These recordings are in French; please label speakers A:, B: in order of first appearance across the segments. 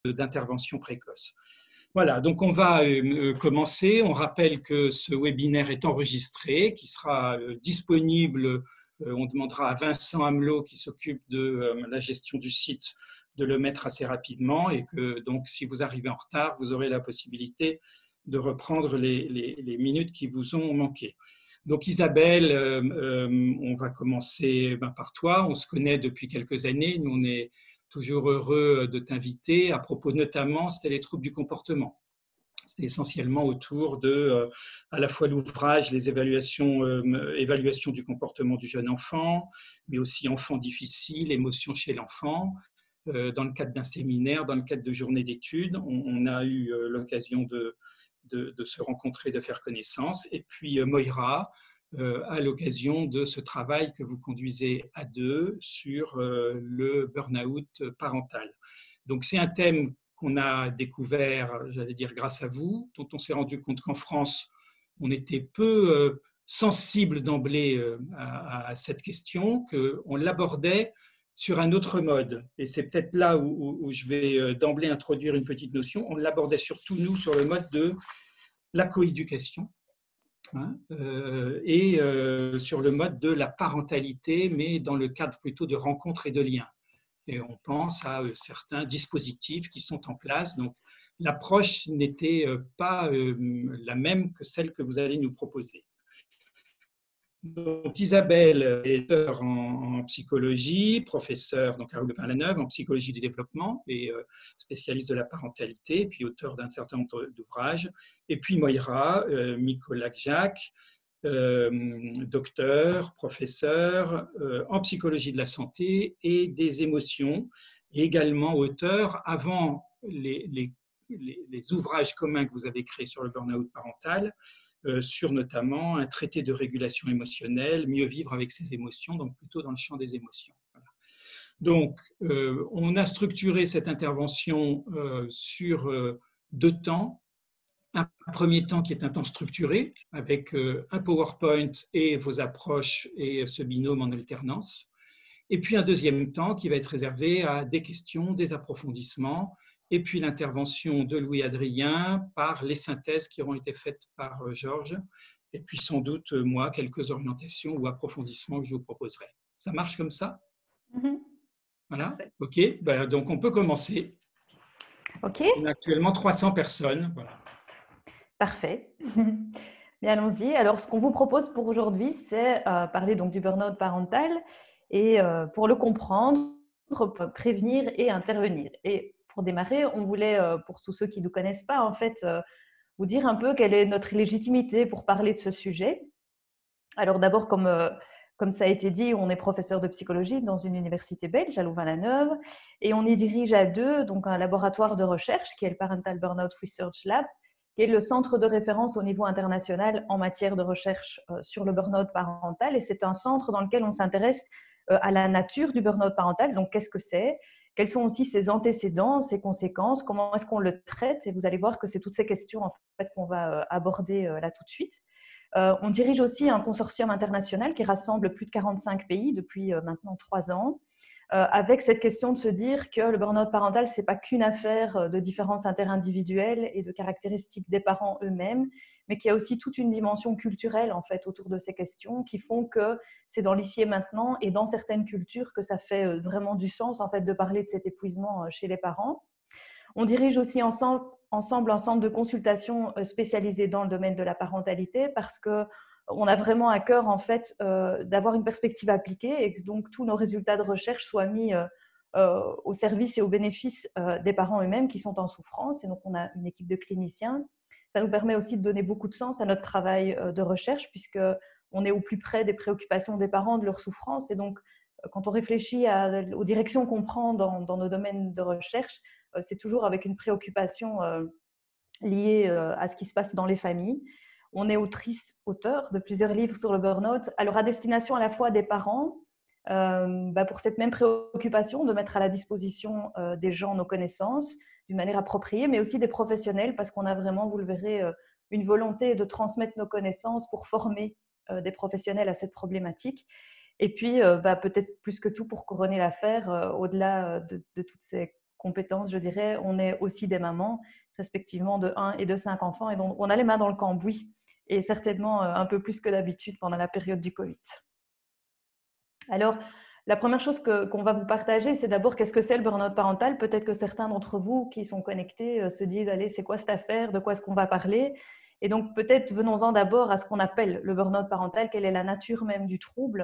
A: d'intervention précoce. Voilà, donc on va commencer. On rappelle que ce webinaire est enregistré, qui sera disponible. On demandera à Vincent Amelot, qui s'occupe de la gestion du site, de le mettre assez rapidement, et que donc si vous arrivez en retard, vous aurez la possibilité de reprendre les minutes qui vous ont manqué. Donc Isabelle, on va commencer par toi. On se connaît depuis quelques années. Nous, on est toujours heureux de t'inviter à propos notamment, c'était les troubles du comportement. C'était essentiellement autour de à la fois l'ouvrage, les évaluations du comportement du jeune enfant, mais aussi enfant difficile, émotions chez l'enfant. Dans le cadre d'un séminaire, dans le cadre de journées d'études, on a eu l'occasion de se rencontrer, de faire connaissance. Et puis Moira, à l'occasion de ce travail que vous conduisez à deux sur le burn-out parental. Donc c'est un thème qu'on a découvert, j'allais dire grâce à vous, dont on s'est rendu compte qu'en France, on était peu sensible d'emblée à cette question, qu'on l'abordait sur un autre mode. Et c'est peut-être là où je vais d'emblée introduire une petite notion. On l'abordait surtout, nous, sur le mode de la coéducation, et sur le mode de la parentalité, mais dans le cadre plutôt de rencontres et de liens. Et on pense à certains dispositifs qui sont en place. Donc, l'approche n'était pas la même que celle que vous allez nous proposer. Donc, Isabelle est docteur en psychologie, professeure donc, à Roubaix-Laneuve en psychologie du développement et spécialiste de la parentalité, puis auteur d'un certain nombre d'ouvrages. Et puis Moira Micolac-Jacques, docteur, professeur en psychologie de la santé et des émotions, et également auteur, avant les ouvrages communs que vous avez créés sur le burn-out parental, sur notamment un traité de régulation émotionnelle, mieux vivre avec ses émotions, donc plutôt dans le champ des émotions. Voilà. Donc, on a structuré cette intervention sur 2 temps. Un premier temps qui est un temps structuré, avec un PowerPoint et vos approches et ce binôme en alternance. Et puis un deuxième temps qui va être réservé à des questions, des approfondissements, et puis l'intervention de Louis-Adrien par les synthèses qui auront été faites par Georges, et puis sans doute, moi, quelques orientations ou approfondissements que je vous proposerai. Ça marche comme ça? Voilà, OK. Ben, donc on peut commencer.
B: OK.
A: On a actuellement 300 personnes. Voilà.
B: Parfait. Bien, allons-y. Alors, ce qu'on vous propose pour aujourd'hui, c'est parler donc du burn-out parental et pour le comprendre, prévenir et intervenir. Et pour démarrer, on voulait, pour tous ceux qui ne nous connaissent pas, en fait, vous dire un peu quelle est notre légitimité pour parler de ce sujet. Alors d'abord, comme ça a été dit, on est professeur de psychologie dans une université belge, à Louvain-la-Neuve, et on y dirige à deux donc un laboratoire de recherche qui est le Parental Burnout Research Lab, qui est le centre de référence au niveau international en matière de recherche sur le burn-out parental. Et c'est un centre dans lequel on s'intéresse à la nature du burn-out parental. Donc, qu'est-ce que c'est? Quels sont aussi ses antécédents, ses conséquences? Comment est-ce qu'on le traite? Et vous allez voir que c'est toutes ces questions en fait, qu'on va aborder là tout de suite. On dirige aussi un consortium international qui rassemble plus de 45 pays depuis maintenant 3 ans, avec cette question de se dire que le burn-out parental, ce n'est pas qu'une affaire de différences interindividuelles et de caractéristiques des parents eux-mêmes, mais qu'il y a aussi toute une dimension culturelle en fait, autour de ces questions qui font que c'est dans l'ici et maintenant et dans certaines cultures que ça fait vraiment du sens en fait, de parler de cet épuisement chez les parents. On dirige aussi ensemble un centre de consultation spécialisé dans le domaine de la parentalité parce qu'on a vraiment à cœur en fait, d'avoir une perspective appliquée et que donc tous nos résultats de recherche soient mis au service et au bénéfice des parents eux-mêmes qui sont en souffrance. Et donc, on a une équipe de cliniciens. Ça nous permet aussi de donner beaucoup de sens à notre travail de recherche puisqu'on est au plus près des préoccupations des parents, de leur souffrance. Et donc, quand on réfléchit aux directions qu'on prend dans nos domaines de recherche, c'est toujours avec une préoccupation liée à ce qui se passe dans les familles. On est auteur de plusieurs livres sur le burn-out, alors à destination à la fois des parents, pour cette même préoccupation de mettre à la disposition des gens nos connaissances d'une manière appropriée, mais aussi des professionnels, parce qu'on a vraiment, vous le verrez, une volonté de transmettre nos connaissances pour former des professionnels à cette problématique. Et puis, peut-être plus que tout pour couronner l'affaire, au-delà de toutes ces compétences, je dirais, on est aussi des mamans, respectivement de 1 et de 5 enfants, et donc on a les mains dans le cambouis, et certainement un peu plus que d'habitude pendant la période du Covid. Alors, la première chose qu'on va vous partager, c'est d'abord qu'est-ce que c'est le burn-out parental. Peut-être que certains d'entre vous qui sont connectés se disent, allez, c'est quoi cette affaire, de quoi est-ce qu'on va parler? Et donc, peut-être venons-en d'abord à ce qu'on appelle le burn-out parental, quelle est la nature même du trouble.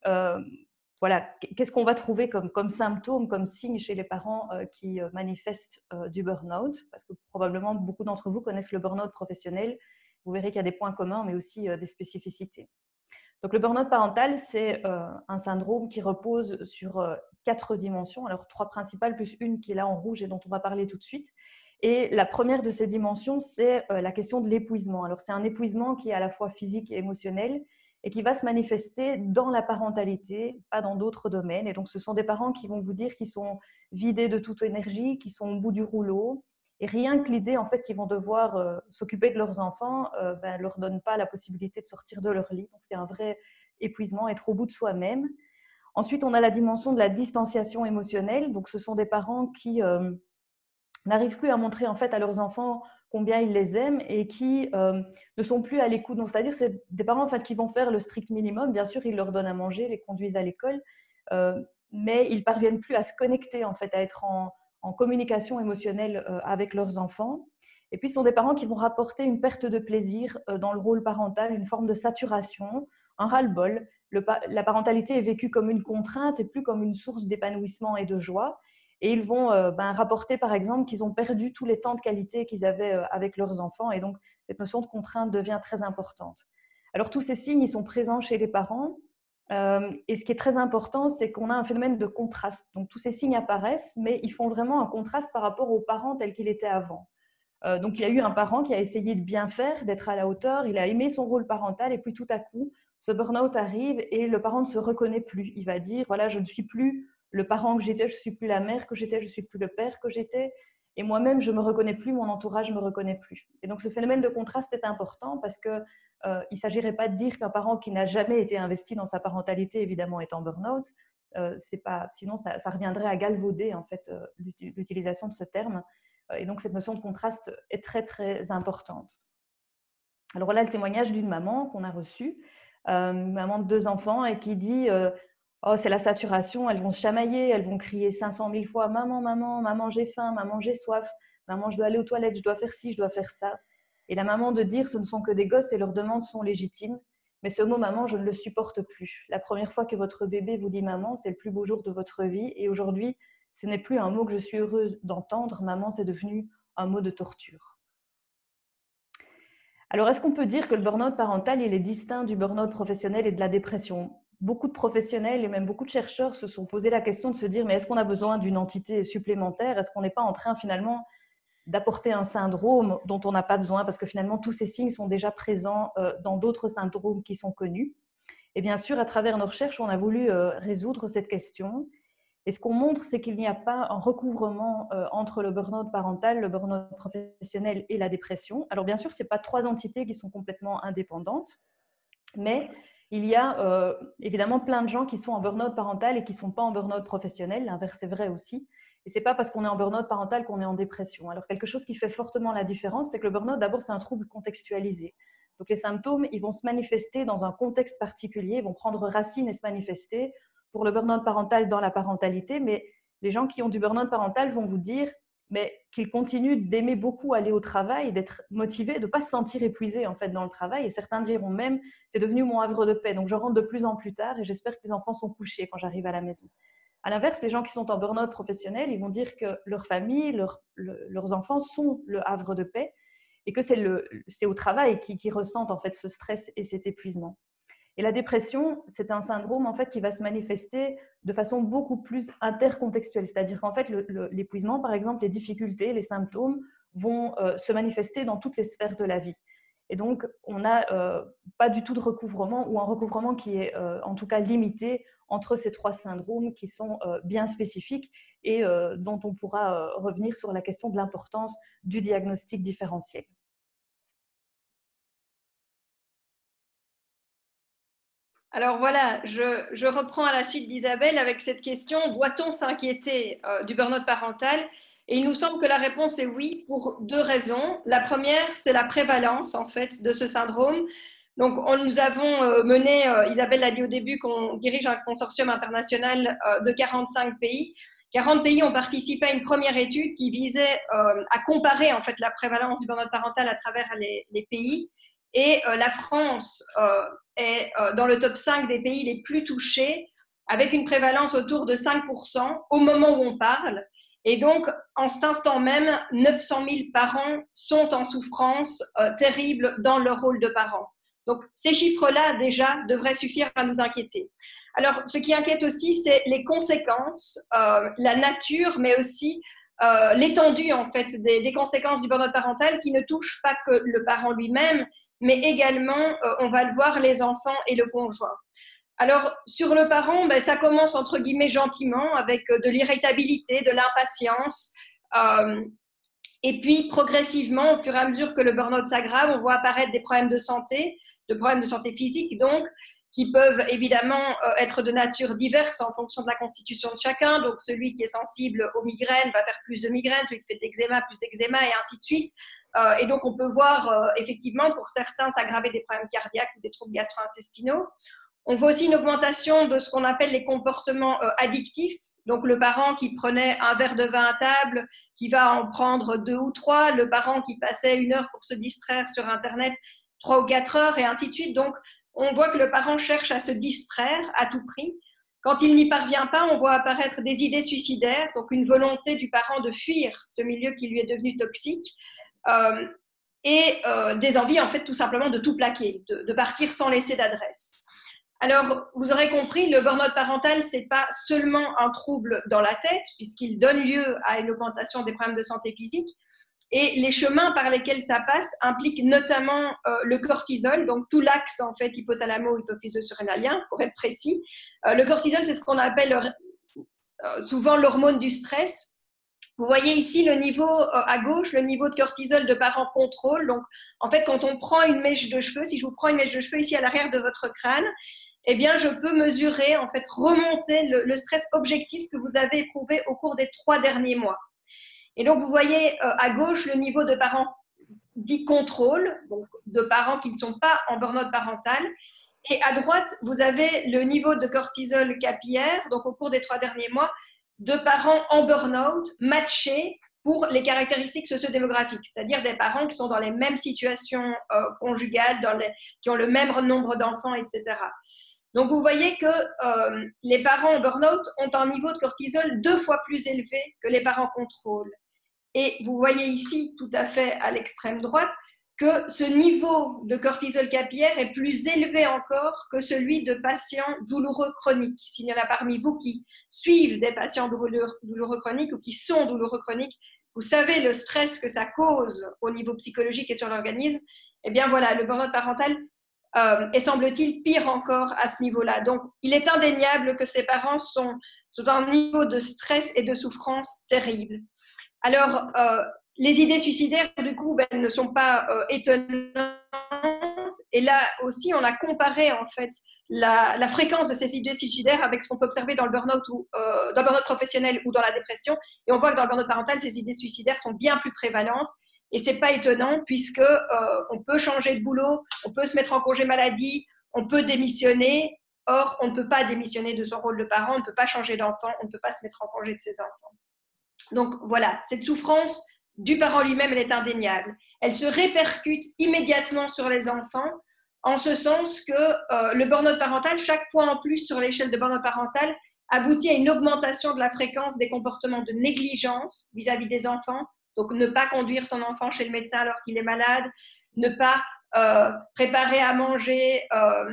B: Voilà, qu'est-ce qu'on va trouver comme symptômes, comme signes chez les parents qui manifestent du burn-out? Parce que probablement beaucoup d'entre vous connaissent le burn-out professionnel. Vous verrez qu'il y a des points communs, mais aussi des spécificités. Donc, le burn-out parental, c'est un syndrome qui repose sur 4 dimensions. Alors, 3 principales, plus une qui est là en rouge et dont on va parler tout de suite. Et la première de ces dimensions, c'est la question de l'épuisement. Alors, c'est un épuisement qui est à la fois physique et émotionnel et qui va se manifester dans la parentalité, pas dans d'autres domaines. Et donc, ce sont des parents qui vont vous dire qu'ils sont vidés de toute énergie, qui sont au bout du rouleau. Et rien que l'idée en fait, qu'ils vont devoir s'occuper de leurs enfants ne leur donne pas la possibilité de sortir de leur lit. Donc, c'est un vrai épuisement, être au bout de soi-même. Ensuite, on a la dimension de la distanciation émotionnelle. Donc, ce sont des parents qui n'arrivent plus à montrer en fait, à leurs enfants combien ils les aiment et qui ne sont plus à l'écoute. Donc, c'est-à-dire c'est des parents en fait, qui vont faire le strict minimum. Bien sûr, ils leur donnent à manger, les conduisent à l'école, mais ils ne parviennent plus à se connecter, en fait, à être en communication émotionnelle avec leurs enfants. Et puis, ce sont des parents qui vont rapporter une perte de plaisir dans le rôle parental, une forme de saturation, un ras-le-bol. La parentalité est vécue comme une contrainte et plus comme une source d'épanouissement et de joie. Et ils vont rapporter, par exemple, qu'ils ont perdu tous les temps de qualité qu'ils avaient avec leurs enfants. Et donc, cette notion de contrainte devient très importante. Alors, tous ces signes, ils sont présents chez les parents. Et ce qui est très important, c'est qu'on a un phénomène de contraste. Donc, tous ces signes apparaissent, mais ils font vraiment un contraste par rapport aux parents tels qu'il était avant. Donc, il y a eu un parent qui a essayé de bien faire, d'être à la hauteur, il a aimé son rôle parental, et puis tout à coup, ce burn-out arrive et le parent ne se reconnaît plus. Il va dire, voilà, je ne suis plus le parent que j'étais, je ne suis plus la mère que j'étais, je ne suis plus le père que j'étais, et moi-même, je ne me reconnais plus, mon entourage ne me reconnaît plus. Et donc, ce phénomène de contraste est important parce qu'il ne s'agirait pas de dire qu'un parent qui n'a jamais été investi dans sa parentalité, évidemment, est en burn-out. Sinon, ça reviendrait à galvauder en fait, l'utilisation de ce terme. Et donc, cette notion de contraste est très, très importante. Alors voilà le témoignage d'une maman qu'on a reçu, une maman de 2 enfants, et qui dit oh, c'est la saturation, elles vont se chamailler, elles vont crier 500 000 fois maman, maman, maman, j'ai faim, maman, j'ai soif, maman, je dois aller aux toilettes, je dois faire ci, je dois faire ça. Et la maman de dire ce ne sont que des gosses et leurs demandes sont légitimes, mais ce mot maman, je ne le supporte plus. La première fois que votre bébé vous dit maman, c'est le plus beau jour de votre vie, et aujourd'hui, ce n'est plus un mot que je suis heureuse d'entendre. Maman, c'est devenu un mot de torture. Alors, est-ce qu'on peut dire que le burn-out parental, il est distinct du burn-out professionnel et de la dépression? Beaucoup de professionnels et même beaucoup de chercheurs se sont posé la question de se dire, mais est-ce qu'on a besoin d'une entité supplémentaire? Est-ce qu'on n'est pas en train finalement d'apporter un syndrome dont on n'a pas besoin? Parce que finalement, tous ces signes sont déjà présents dans d'autres syndromes qui sont connus. Et bien sûr, à travers nos recherches, on a voulu résoudre cette question. Et ce qu'on montre, c'est qu'il n'y a pas un recouvrement entre le burn-out parental, le burn-out professionnel et la dépression. Alors bien sûr, ce n'est pas 3 entités qui sont complètement indépendantes, mais il y a évidemment plein de gens qui sont en burn-out parental et qui ne sont pas en burn-out professionnel. L'inverse est vrai aussi. Et ce n'est pas parce qu'on est en burn-out parental qu'on est en dépression. Alors quelque chose qui fait fortement la différence, c'est que le burn-out, d'abord, c'est un trouble contextualisé. Donc les symptômes, ils vont se manifester dans un contexte particulier, ils vont prendre racine et se manifester. Pour le burn-out parental dans la parentalité, mais les gens qui ont du burn-out parental vont vous dire mais qu'ils continuent d'aimer beaucoup aller au travail, d'être motivés, de ne pas se sentir épuisés en fait, dans le travail. Et certains diront même c'est devenu mon havre de paix, donc je rentre de plus en plus tard et j'espère que les enfants sont couchés quand j'arrive à la maison. À l'inverse, les gens qui sont en burn-out professionnel, ils vont dire que leur famille, leurs enfants sont le havre de paix et que c'est au travail qu'ils ressentent en fait, ce stress et cet épuisement. Et la dépression, c'est un syndrome en fait, qui va se manifester de façon beaucoup plus intercontextuelle. C'est-à-dire qu'en fait, l'épuisement, par exemple, les difficultés, les symptômes vont se manifester dans toutes les sphères de la vie. Et donc, on n'a pas du tout de recouvrement ou un recouvrement qui est en tout cas limité entre ces 3 syndromes qui sont bien spécifiques et dont on pourra revenir sur la question de l'importance du diagnostic différentiel.
C: Alors voilà, je reprends à la suite d'Isabelle avec cette question, doit-on s'inquiéter du burn-out parental? Et il nous semble que la réponse est oui, pour deux raisons. La première, c'est la prévalence en fait de ce syndrome. Donc nous avons mené, Isabelle l'a dit au début, qu'on dirige un consortium international de 45 pays. 40 pays ont participé à une première étude qui visait à comparer en fait la prévalence du burn-out parental à travers les pays. Et la France est dans le top 5 des pays les plus touchés, avec une prévalence autour de 5% au moment où on parle. Et donc, en cet instant même, 900 000 parents sont en souffrance terrible dans leur rôle de parents. Donc, ces chiffres-là, déjà, devraient suffire à nous inquiéter. Alors, ce qui inquiète aussi, c'est les conséquences, la nature, mais aussi l'étendue, en fait, des conséquences du burn-out parental qui ne touchent pas que le parent lui-même, mais également, on va le voir, les enfants et le conjoint. Alors, sur le parent, ça commence entre guillemets gentiment avec de l'irritabilité, de l'impatience. Et puis, progressivement, au fur et à mesure que le burn-out s'aggrave, on voit apparaître des problèmes de santé physique donc, qui peuvent évidemment être de nature diverse en fonction de la constitution de chacun. Donc, celui qui est sensible aux migraines va faire plus de migraines, celui qui fait de l'eczéma, plus d'eczéma, et ainsi de suite. Et donc, on peut voir effectivement pour certains s'aggraver des problèmes cardiaques ou des troubles gastro-intestinaux. On voit aussi une augmentation de ce qu'on appelle les comportements addictifs. Donc, le parent qui prenait un verre de vin à table, qui va en prendre 2 ou 3, le parent qui passait 1 heure pour se distraire sur Internet, 3 ou 4 heures, et ainsi de suite. Donc, on voit que le parent cherche à se distraire à tout prix. Quand il n'y parvient pas, on voit apparaître des idées suicidaires, donc une volonté du parent de fuir ce milieu qui lui est devenu toxique, et des envies, en fait, tout simplement de tout plaquer, de partir sans laisser d'adresse. Alors, vous aurez compris, le burn-out parental, ce n'est pas seulement un trouble dans la tête, puisqu'il donne lieu à une augmentation des problèmes de santé physique. Et les chemins par lesquels ça passe impliquent notamment le cortisol, donc tout l'axe en fait hypothalamo-hypophyso-surrénalien, pour être précis. Le cortisol, c'est ce qu'on appelle souvent l'hormone du stress. Vous voyez ici le niveau à gauche, le niveau de cortisol de parent contrôle. Donc, en fait, quand on prend une mèche de cheveux, si je vous prends une mèche de cheveux ici à l'arrière de votre crâne, eh bien, je peux mesurer, en fait, remonter le stress objectif que vous avez éprouvé au cours des 3 derniers mois. Et donc, vous voyez à gauche le niveau de parents dit contrôle, donc de parents qui ne sont pas en burn-out parental. Et à droite, vous avez le niveau de cortisol capillaire, donc au cours des 3 derniers mois, de parents en burn-out matchés pour les caractéristiques sociodémographiques, c'est-à-dire des parents qui sont dans les mêmes situations conjugales, qui ont le même nombre d'enfants, etc. Donc, vous voyez que les parents en burn-out ont un niveau de cortisol 2 fois plus élevé que les parents contrôle. Et vous voyez ici, tout à fait à l'extrême droite, que ce niveau de cortisol capillaire est plus élevé encore que celui de patients douloureux chroniques. S'il y en a parmi vous qui suivent des patients douloureux chroniques ou qui sont douloureux chroniques, vous savez le stress que ça cause au niveau psychologique et sur l'organisme. Eh bien voilà, le burn-out parental est, semble-t-il, pire encore à ce niveau-là. Donc, il est indéniable que ces parents sont à un niveau de stress et de souffrance terrible. Alors, les idées suicidaires, du coup, ne sont pas étonnantes. Et là aussi, on a comparé en fait la fréquence de ces idées suicidaires avec ce qu'on peut observer dans le burn-out dans le burn-out professionnel ou dans la dépression. Et on voit que dans le burn-out parental, ces idées suicidaires sont bien plus prévalentes. Et ce n'est pas étonnant puisque on peut changer de boulot, on peut se mettre en congé maladie, on peut démissionner. Or, on ne peut pas démissionner de son rôle de parent, on ne peut pas changer d'enfant, on ne peut pas se mettre en congé de ses enfants. Donc voilà, cette souffrance du parent lui-même, elle est indéniable. Elle se répercute immédiatement sur les enfants, en ce sens que le burn-out parental, chaque point en plus sur l'échelle de burn-out parental, aboutit à une augmentation de la fréquence des comportements de négligence vis-à-vis des enfants. Donc ne pas conduire son enfant chez le médecin alors qu'il est malade, ne pas préparer à manger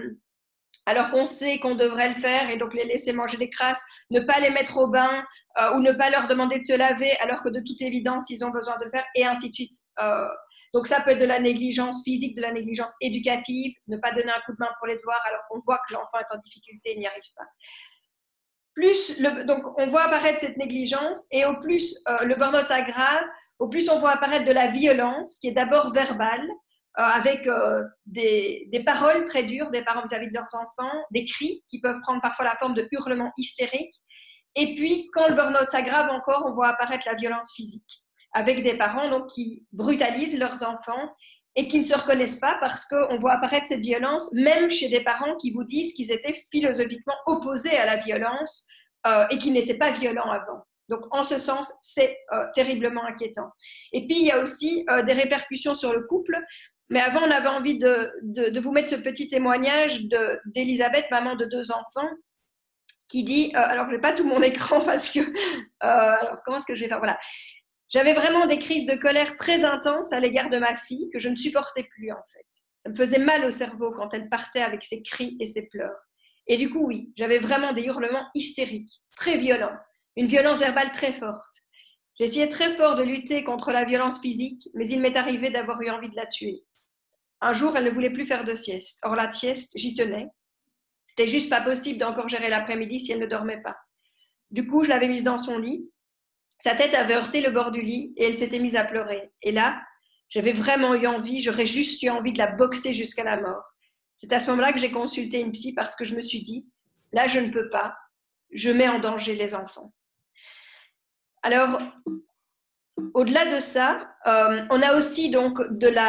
C: alors qu'on sait qu'on devrait le faire et donc les laisser manger des crasses, ne pas les mettre au bain ou ne pas leur demander de se laver alors que de toute évidence, ils ont besoin de le faire et ainsi de suite. Donc ça peut être de la négligence physique, de la négligence éducative, ne pas donner un coup de main pour les devoirs alors qu'on voit que l'enfant est en difficulté et n'y arrive pas. Donc on voit apparaître cette négligence et au plus le burn-out aggrave, au plus on voit apparaître de la violence qui est d'abord verbale, avec des paroles très dures des parents vis-à-vis de leurs enfants, des cris qui peuvent prendre parfois la forme de hurlements hystériques. Et puis, quand le burn-out s'aggrave encore, on voit apparaître la violence physique, avec des parents donc, qui brutalisent leurs enfants et qui ne se reconnaissent pas parce qu'on voit apparaître cette violence, même chez des parents qui vous disent qu'ils étaient philosophiquement opposés à la violence et qu'ils n'étaient pas violents avant. Donc, en ce sens, c'est terriblement inquiétant. Et puis, il y a aussi des répercussions sur le couple. Mais avant, on avait envie de vous mettre ce petit témoignage d'Elisabeth, maman de 2 enfants, qui dit, alors je n'ai pas tout mon écran parce que, alors comment est-ce que je vais faire? Voilà. J'avais vraiment des crises de colère très intenses à l'égard de ma fille que je ne supportais plus en fait. Ça me faisait mal au cerveau quand elle partait avec ses cris et ses pleurs. Et du coup, oui, j'avais vraiment des hurlements hystériques, très violents, une violence verbale très forte. J'essayais très fort de lutter contre la violence physique, mais il m'est arrivé d'avoir eu envie de la tuer. Un jour, elle ne voulait plus faire de sieste. Or, la sieste, j'y tenais. C'était juste pas possible d'encore gérer l'après-midi si elle ne dormait pas. Du coup, je l'avais mise dans son lit. Sa tête avait heurté le bord du lit et elle s'était mise à pleurer. Et là, j'avais vraiment eu envie, j'aurais juste eu envie de la boxer jusqu'à la mort. C'est à ce moment-là que j'ai consulté une psy parce que je me suis dit, là, je ne peux pas, je mets en danger les enfants. Alors, au-delà de ça, on a aussi donc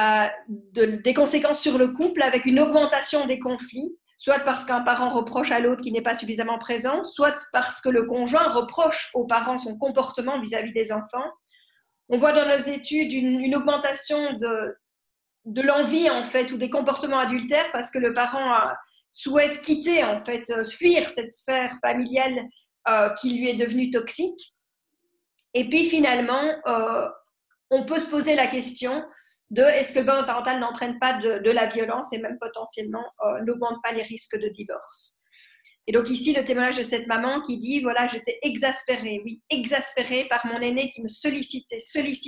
C: des conséquences sur le couple avec une augmentation des conflits, soit parce qu'un parent reproche à l'autre qui n'est pas suffisamment présent, soit parce que le conjoint reproche aux parents son comportement vis-à-vis des enfants. On voit dans nos études une augmentation de l'envie en fait ou des comportements adultères parce que le parent souhaite quitter en fait, fuir cette sphère familiale qui lui est devenue toxique. Et puis finalement, on peut se poser la question de est-ce que le burn-out parental n'entraîne pas de la violence et même potentiellement n'augmente pas les risques de divorce. Et donc ici, le témoignage de cette maman qui dit, voilà, j'étais exaspérée, oui, exaspérée par mon aîné qui me sollicitait,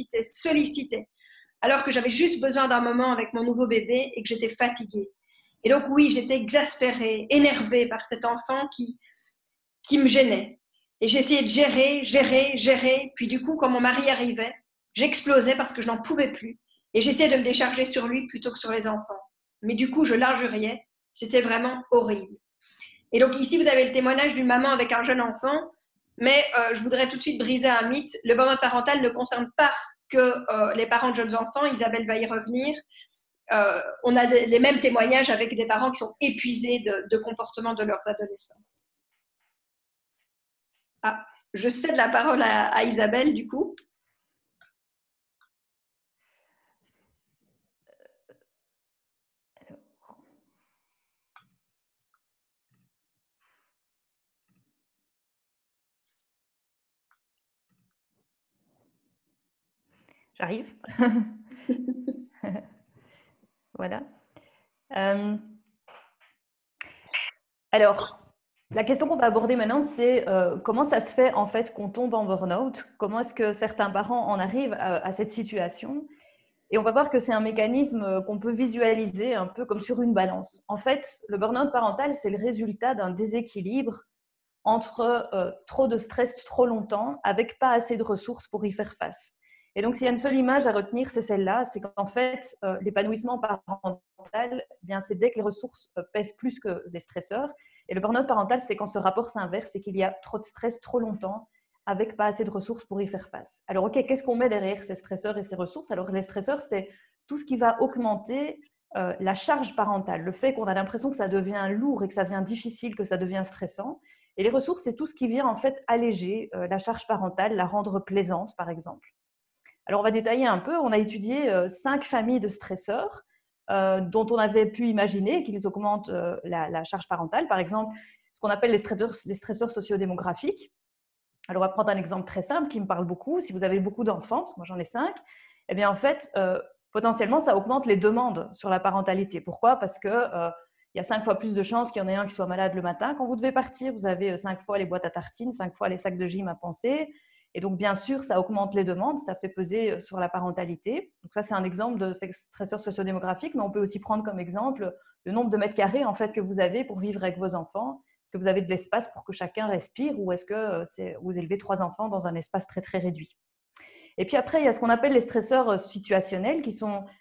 C: alors que j'avais juste besoin d'un moment avec mon nouveau bébé et que j'étais fatiguée. Et donc oui, j'étais exaspérée, énervée par cet enfant qui me gênait. Et j'essayais de gérer. Puis du coup, quand mon mari arrivait, j'explosais parce que je n'en pouvais plus. Et j'essayais de me décharger sur lui plutôt que sur les enfants. Mais du coup, je l'injuriais. C'était vraiment horrible. Et donc ici, vous avez le témoignage d'une maman avec un jeune enfant. Mais je voudrais tout de suite briser un mythe. Le burn-out parental ne concerne pas que les parents de jeunes enfants. Isabelle va y revenir. On a les mêmes témoignages avec des parents qui sont épuisés de comportement de leurs adolescents. Ah, je cède la parole à Isabelle, du coup.
B: J'arrive. Voilà. Alors, la question qu'on va aborder maintenant, c'est comment ça se fait en fait qu'on tombe en burn-out? Comment est-ce que certains parents en arrivent à cette situation? Et on va voir que c'est un mécanisme qu'on peut visualiser un peu comme sur une balance. En fait, le burn-out parental, c'est le résultat d'un déséquilibre entre trop de stress trop longtemps avec pas assez de ressources pour y faire face. Et donc, s'il y a une seule image à retenir, c'est celle-là, c'est qu'en fait, l'épanouissement parental, c'est dès que les ressources pèsent plus que les stresseurs. Et le burn-out parental, c'est quand ce rapport s'inverse, c'est qu'il y a trop de stress trop longtemps avec pas assez de ressources pour y faire face. Alors, OK, qu'est-ce qu'on met derrière ces stresseurs et ces ressources? Alors, les stresseurs, c'est tout ce qui va augmenter la charge parentale, le fait qu'on a l'impression que ça devient lourd et que ça devient difficile, que ça devient stressant. Et les ressources, c'est tout ce qui vient en fait alléger la charge parentale, la rendre plaisante, par exemple. Alors, on va détailler un peu. On a étudié 5 familles de stresseurs dont on avait pu imaginer qu'ils augmentent la charge parentale. Par exemple, ce qu'on appelle les stresseurs sociodémographiques. Alors, on va prendre un exemple très simple qui me parle beaucoup. Si vous avez beaucoup d'enfants, parce que moi j'en ai 5, eh bien en fait, potentiellement, ça augmente les demandes sur la parentalité. Pourquoi? Parce que il y a 5 fois plus de chances qu'il y en ait un qui soit malade le matin. Quand vous devez partir, vous avez 5 fois les boîtes à tartines, 5 fois les sacs de gym à penser. Et donc, bien sûr, ça augmente les demandes, ça fait peser sur la parentalité. Donc, ça, c'est un exemple de stresseur sociodémographique, mais on peut aussi prendre comme exemple le nombre de mètres carrés en fait, que vous avez pour vivre avec vos enfants. Est-ce que vous avez de l'espace pour que chacun respire ou est-ce que vous élevez 3 enfants dans un espace très, très réduit? Et puis après, il y a ce qu'on appelle les stresseurs situationnels qui sont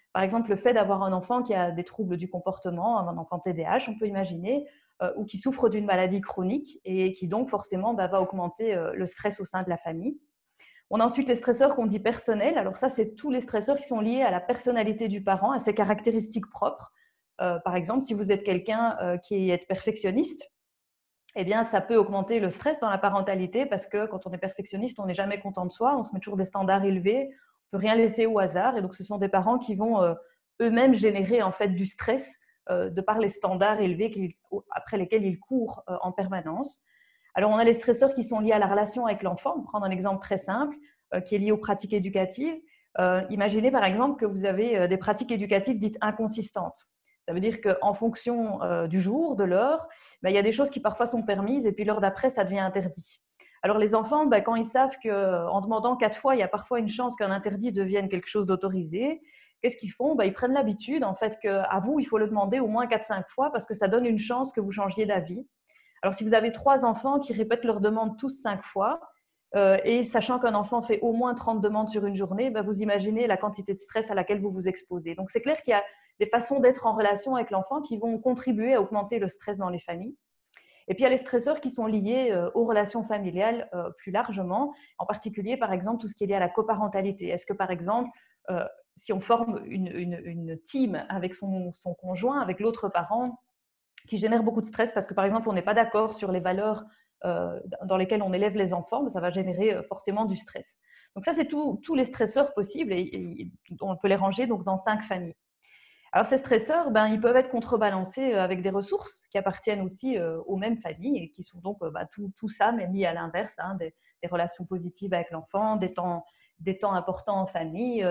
B: Par exemple, le fait d'avoir un enfant qui a des troubles du comportement, un enfant TDAH, on peut imaginer, ou qui souffre d'une maladie chronique et qui donc forcément va augmenter le stress au sein de la famille. On a ensuite les stresseurs qu'on dit personnels. Alors ça, c'est tous les stresseurs qui sont liés à la personnalité du parent, à ses caractéristiques propres. Par exemple, si vous êtes quelqu'un qui est perfectionniste, eh bien, ça peut augmenter le stress dans la parentalité parce que quand on est perfectionniste, on n'est jamais content de soi, on se met toujours des standards élevés, on ne peut rien laisser au hasard. Et donc, ce sont des parents qui vont eux-mêmes générer en fait du stress de par les standards élevés après lesquels ils courent en permanence. Alors, on a les stresseurs qui sont liés à la relation avec l'enfant. On va prendre un exemple très simple qui est lié aux pratiques éducatives. Imaginez par exemple que vous avez des pratiques éducatives dites inconsistantes. Ça veut dire qu'en fonction du jour, de l'heure, il y a des choses qui parfois sont permises et puis l'heure d'après, ça devient interdit. Alors les enfants, quand ils savent qu'en demandant 4 fois, il y a parfois une chance qu'un interdit devienne quelque chose d'autorisé, qu'est-ce qu'ils font? Ils prennent l'habitude en fait qu'à vous, il faut le demander au moins 4-5 fois parce que ça donne une chance que vous changiez d'avis. Alors si vous avez 3 enfants qui répètent leur demande tous 5 fois, et sachant qu'un enfant fait au moins 30 demandes sur une journée, vous imaginez la quantité de stress à laquelle vous vous exposez. Donc c'est clair qu'il y a des façons d'être en relation avec l'enfant qui vont contribuer à augmenter le stress dans les familles. Et puis, il y a les stresseurs qui sont liés aux relations familiales plus largement, en particulier, par exemple, tout ce qui est lié à la coparentalité. Est-ce que, par exemple, si on forme une team avec son conjoint, avec l'autre parent, qui génère beaucoup de stress parce que, par exemple, on n'est pas d'accord sur les valeurs dans lesquelles on élève les enfants, ça va générer forcément du stress. Donc ça, c'est tous les stresseurs possibles et on peut les ranger donc, dans 5 familles. Alors, ces stresseurs, ils peuvent être contrebalancés avec des ressources qui appartiennent aussi aux mêmes familles et qui sont donc tout ça, mais mis à l'inverse, des relations positives avec l'enfant, des temps importants en famille,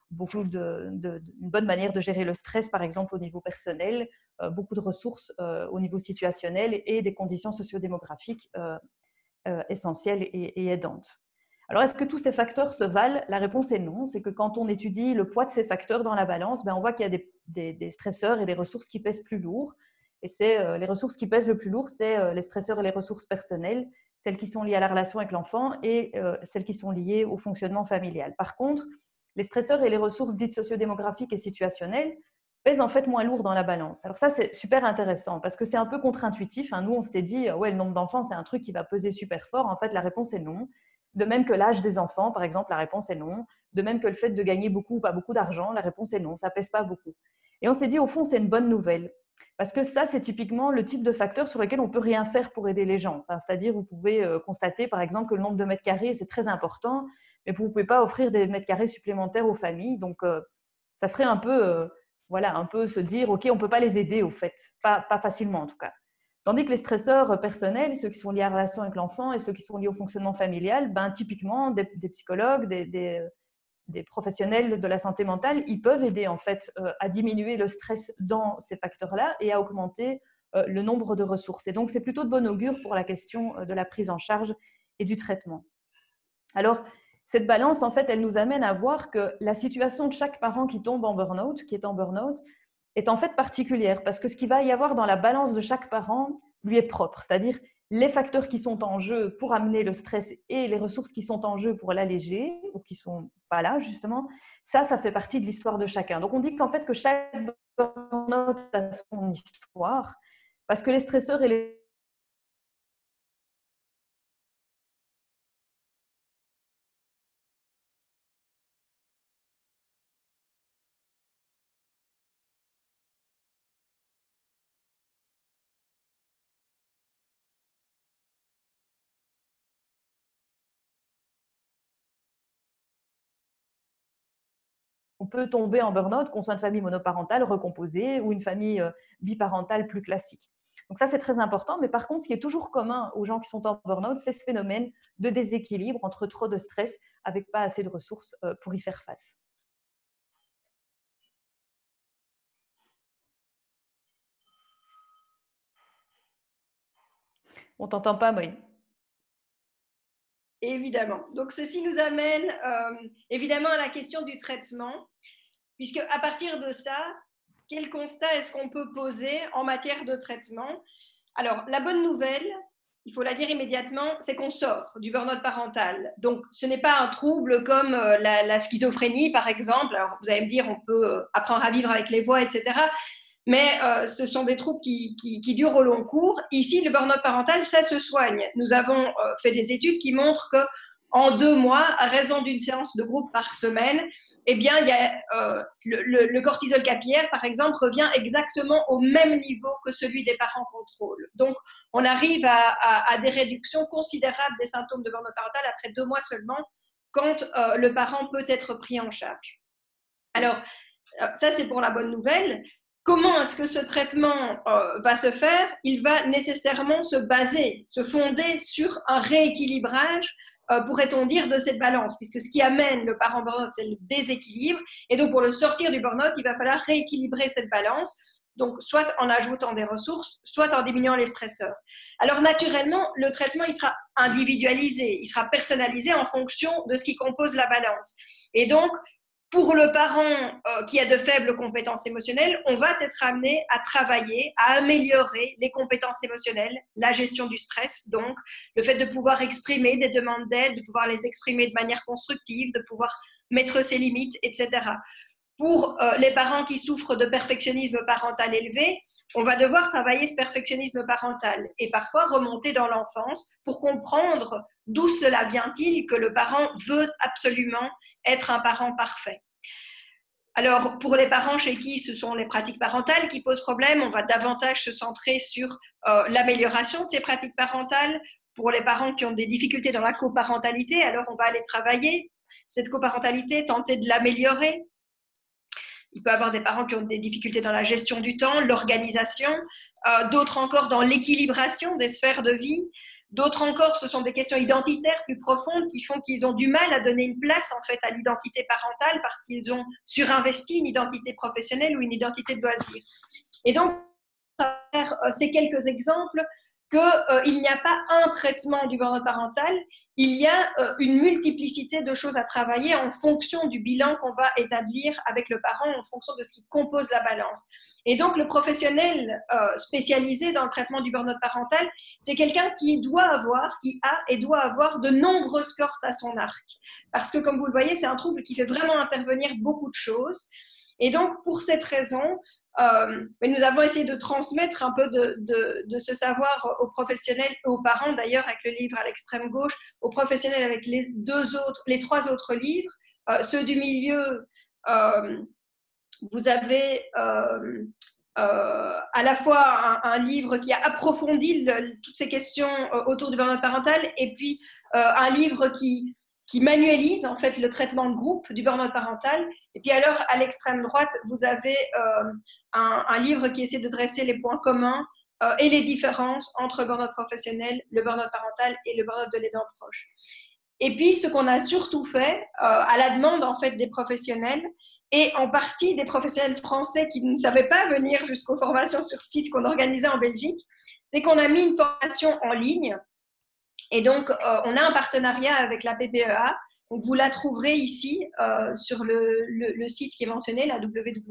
B: une bonne manière de gérer le stress, par exemple, au niveau personnel, beaucoup de ressources au niveau situationnel et des conditions sociodémographiques essentielles et aidantes. Alors, est-ce que tous ces facteurs se valent? La réponse est non. C'est que quand on étudie le poids de ces facteurs dans la balance, on voit qu'il y a des stresseurs et des ressources qui pèsent plus lourd. Et c'est les ressources qui pèsent le plus lourd, c'est les stresseurs et les ressources personnelles, celles qui sont liées à la relation avec l'enfant et celles qui sont liées au fonctionnement familial. Par contre, les stresseurs et les ressources dites sociodémographiques et situationnelles pèsent en fait moins lourd dans la balance. Alors ça, c'est super intéressant parce que c'est un peu contre-intuitif. Nous, on s'était dit, ouais, le nombre d'enfants, c'est un truc qui va peser super fort. En fait, la réponse est non. De même que l'âge des enfants, par exemple, la réponse est non. De même que le fait de gagner beaucoup ou pas beaucoup d'argent, la réponse est non, ça ne pèse pas beaucoup. Et on s'est dit, au fond, c'est une bonne nouvelle. Parce que ça, c'est typiquement le type de facteur sur lequel on ne peut rien faire pour aider les gens. C'est-à-dire, vous pouvez constater, par exemple, que le nombre de mètres carrés, c'est très important, mais vous ne pouvez pas offrir des mètres carrés supplémentaires aux familles. Donc, ça serait un peu se dire, OK, on ne peut pas les aider, au fait. Pas facilement, en tout cas. Tandis que les stresseurs personnels, ceux qui sont liés à la relation avec l'enfant et ceux qui sont liés au fonctionnement familial, typiquement, des psychologues, des professionnels de la santé mentale, ils peuvent aider en fait à diminuer le stress dans ces facteurs-là et à augmenter le nombre de ressources. Et donc, c'est plutôt de bon augure pour la question de la prise en charge et du traitement. Alors, cette balance, en fait, elle nous amène à voir que la situation de chaque parent qui tombe en burn-out, qui est en burn-out, est en fait particulière parce que ce qu'il va y avoir dans la balance de chaque parent lui est propre, c'est-à-dire les facteurs qui sont en jeu pour amener le stress et les ressources qui sont en jeu pour l'alléger ou qui ne sont pas là justement, ça fait partie de l'histoire de chacun. Donc on dit qu'en fait que chaque burn-out a son histoire parce que les stresseurs et les on peut tomber en burn-out, qu'on soit une famille monoparentale recomposée ou une famille biparentale plus classique. Donc ça, c'est très important. Mais par contre, ce qui est toujours commun aux gens qui sont en burn-out, c'est ce phénomène de déséquilibre entre trop de stress avec pas assez de ressources pour y faire face. On t'entend pas, Moïse.
C: Évidemment. Donc, ceci nous amène évidemment à la question du traitement, puisque à partir de ça, quel constat est-ce qu'on peut poser en matière de traitement? Alors, la bonne nouvelle, il faut la dire immédiatement, c'est qu'on sort du burn-out parental. Donc, ce n'est pas un trouble comme la schizophrénie, par exemple. Alors, vous allez me dire, on peut apprendre à vivre avec les voix, etc. Mais ce sont des troubles qui durent au long cours. Ici, le burn-out parental, ça se soigne. Nous avons fait des études qui montrent qu'en 2 mois, à raison d'une séance de groupe par semaine, eh bien, il y a, le cortisol capillaire, par exemple, revient exactement au même niveau que celui des parents contrôle. Donc, on arrive à des réductions considérables des symptômes de burn-out parental après 2 mois seulement, quand le parent peut être pris en charge. Alors, ça, c'est pour la bonne nouvelle. Comment est-ce que ce traitement va se faire? Il va nécessairement se baser, se fonder sur un rééquilibrage, pourrait-on dire, de cette balance, puisque ce qui amène le parent burn-out, c'est le déséquilibre. Et donc, pour le sortir du burn-out, il va falloir rééquilibrer cette balance, donc soit en ajoutant des ressources, soit en diminuant les stresseurs. Alors, naturellement, le traitement, il sera individualisé, il sera personnalisé en fonction de ce qui compose la balance. Et donc, pour le parent qui a de faibles compétences émotionnelles, on va être amené à travailler, à améliorer les compétences émotionnelles, la gestion du stress, donc le fait de pouvoir exprimer des demandes d'aide, de pouvoir les exprimer de manière constructive, de pouvoir mettre ses limites, etc. Pour les parents qui souffrent de perfectionnisme parental élevé, on va devoir travailler ce perfectionnisme parental et parfois remonter dans l'enfance pour comprendre d'où cela vient-il que le parent veut absolument être un parent parfait. Alors, pour les parents chez qui ce sont les pratiques parentales qui posent problème, on va davantage se centrer sur l'amélioration de ces pratiques parentales. Pour les parents qui ont des difficultés dans la coparentalité, alors on va aller travailler cette coparentalité, tenter de l'améliorer. Il peut y avoir des parents qui ont des difficultés dans la gestion du temps, l'organisation, d'autres encore dans l'équilibration des sphères de vie, d'autres encore, ce sont des questions identitaires plus profondes qui font qu'ils ont du mal à donner une place en fait à l'identité parentale parce qu'ils ont surinvesti une identité professionnelle ou une identité de loisir. Et donc, à travers ces quelques exemples, qu'il n'y a pas un traitement du burn-out parental, il y a une multiplicité de choses à travailler en fonction du bilan qu'on va établir avec le parent, en fonction de ce qui compose la balance. Et donc, le professionnel spécialisé dans le traitement du burn-out parental, c'est quelqu'un qui a et doit avoir de nombreuses cordes à son arc. Parce que, comme vous le voyez, c'est un trouble qui fait vraiment intervenir beaucoup de choses. Et donc, pour cette raison, nous avons essayé de transmettre un peu de ce savoir aux professionnels, aux parents d'ailleurs, avec le livre à l'extrême gauche, aux professionnels avec les 3 autres livres. Ceux du milieu, vous avez à la fois un livre qui a approfondi toutes ces questions autour du burn-out parental et puis un livre qui manualise en fait le traitement de groupe du burn-out parental. Et puis alors, à l'extrême droite, vous avez un livre qui essaie de dresser les points communs et les différences entre le burn-out professionnel, le burn-out parental et le burn-out de l'aidant proche. Et puis, ce qu'on a surtout fait, à la demande en fait des professionnels, et en partie des professionnels français qui ne savaient pas venir jusqu'aux formations sur site qu'on organisait en Belgique, c'est qu'on a mis une formation en ligne. Et donc, on a un partenariat avec la PPEA. Donc, vous la trouverez ici sur le site qui est mentionné, la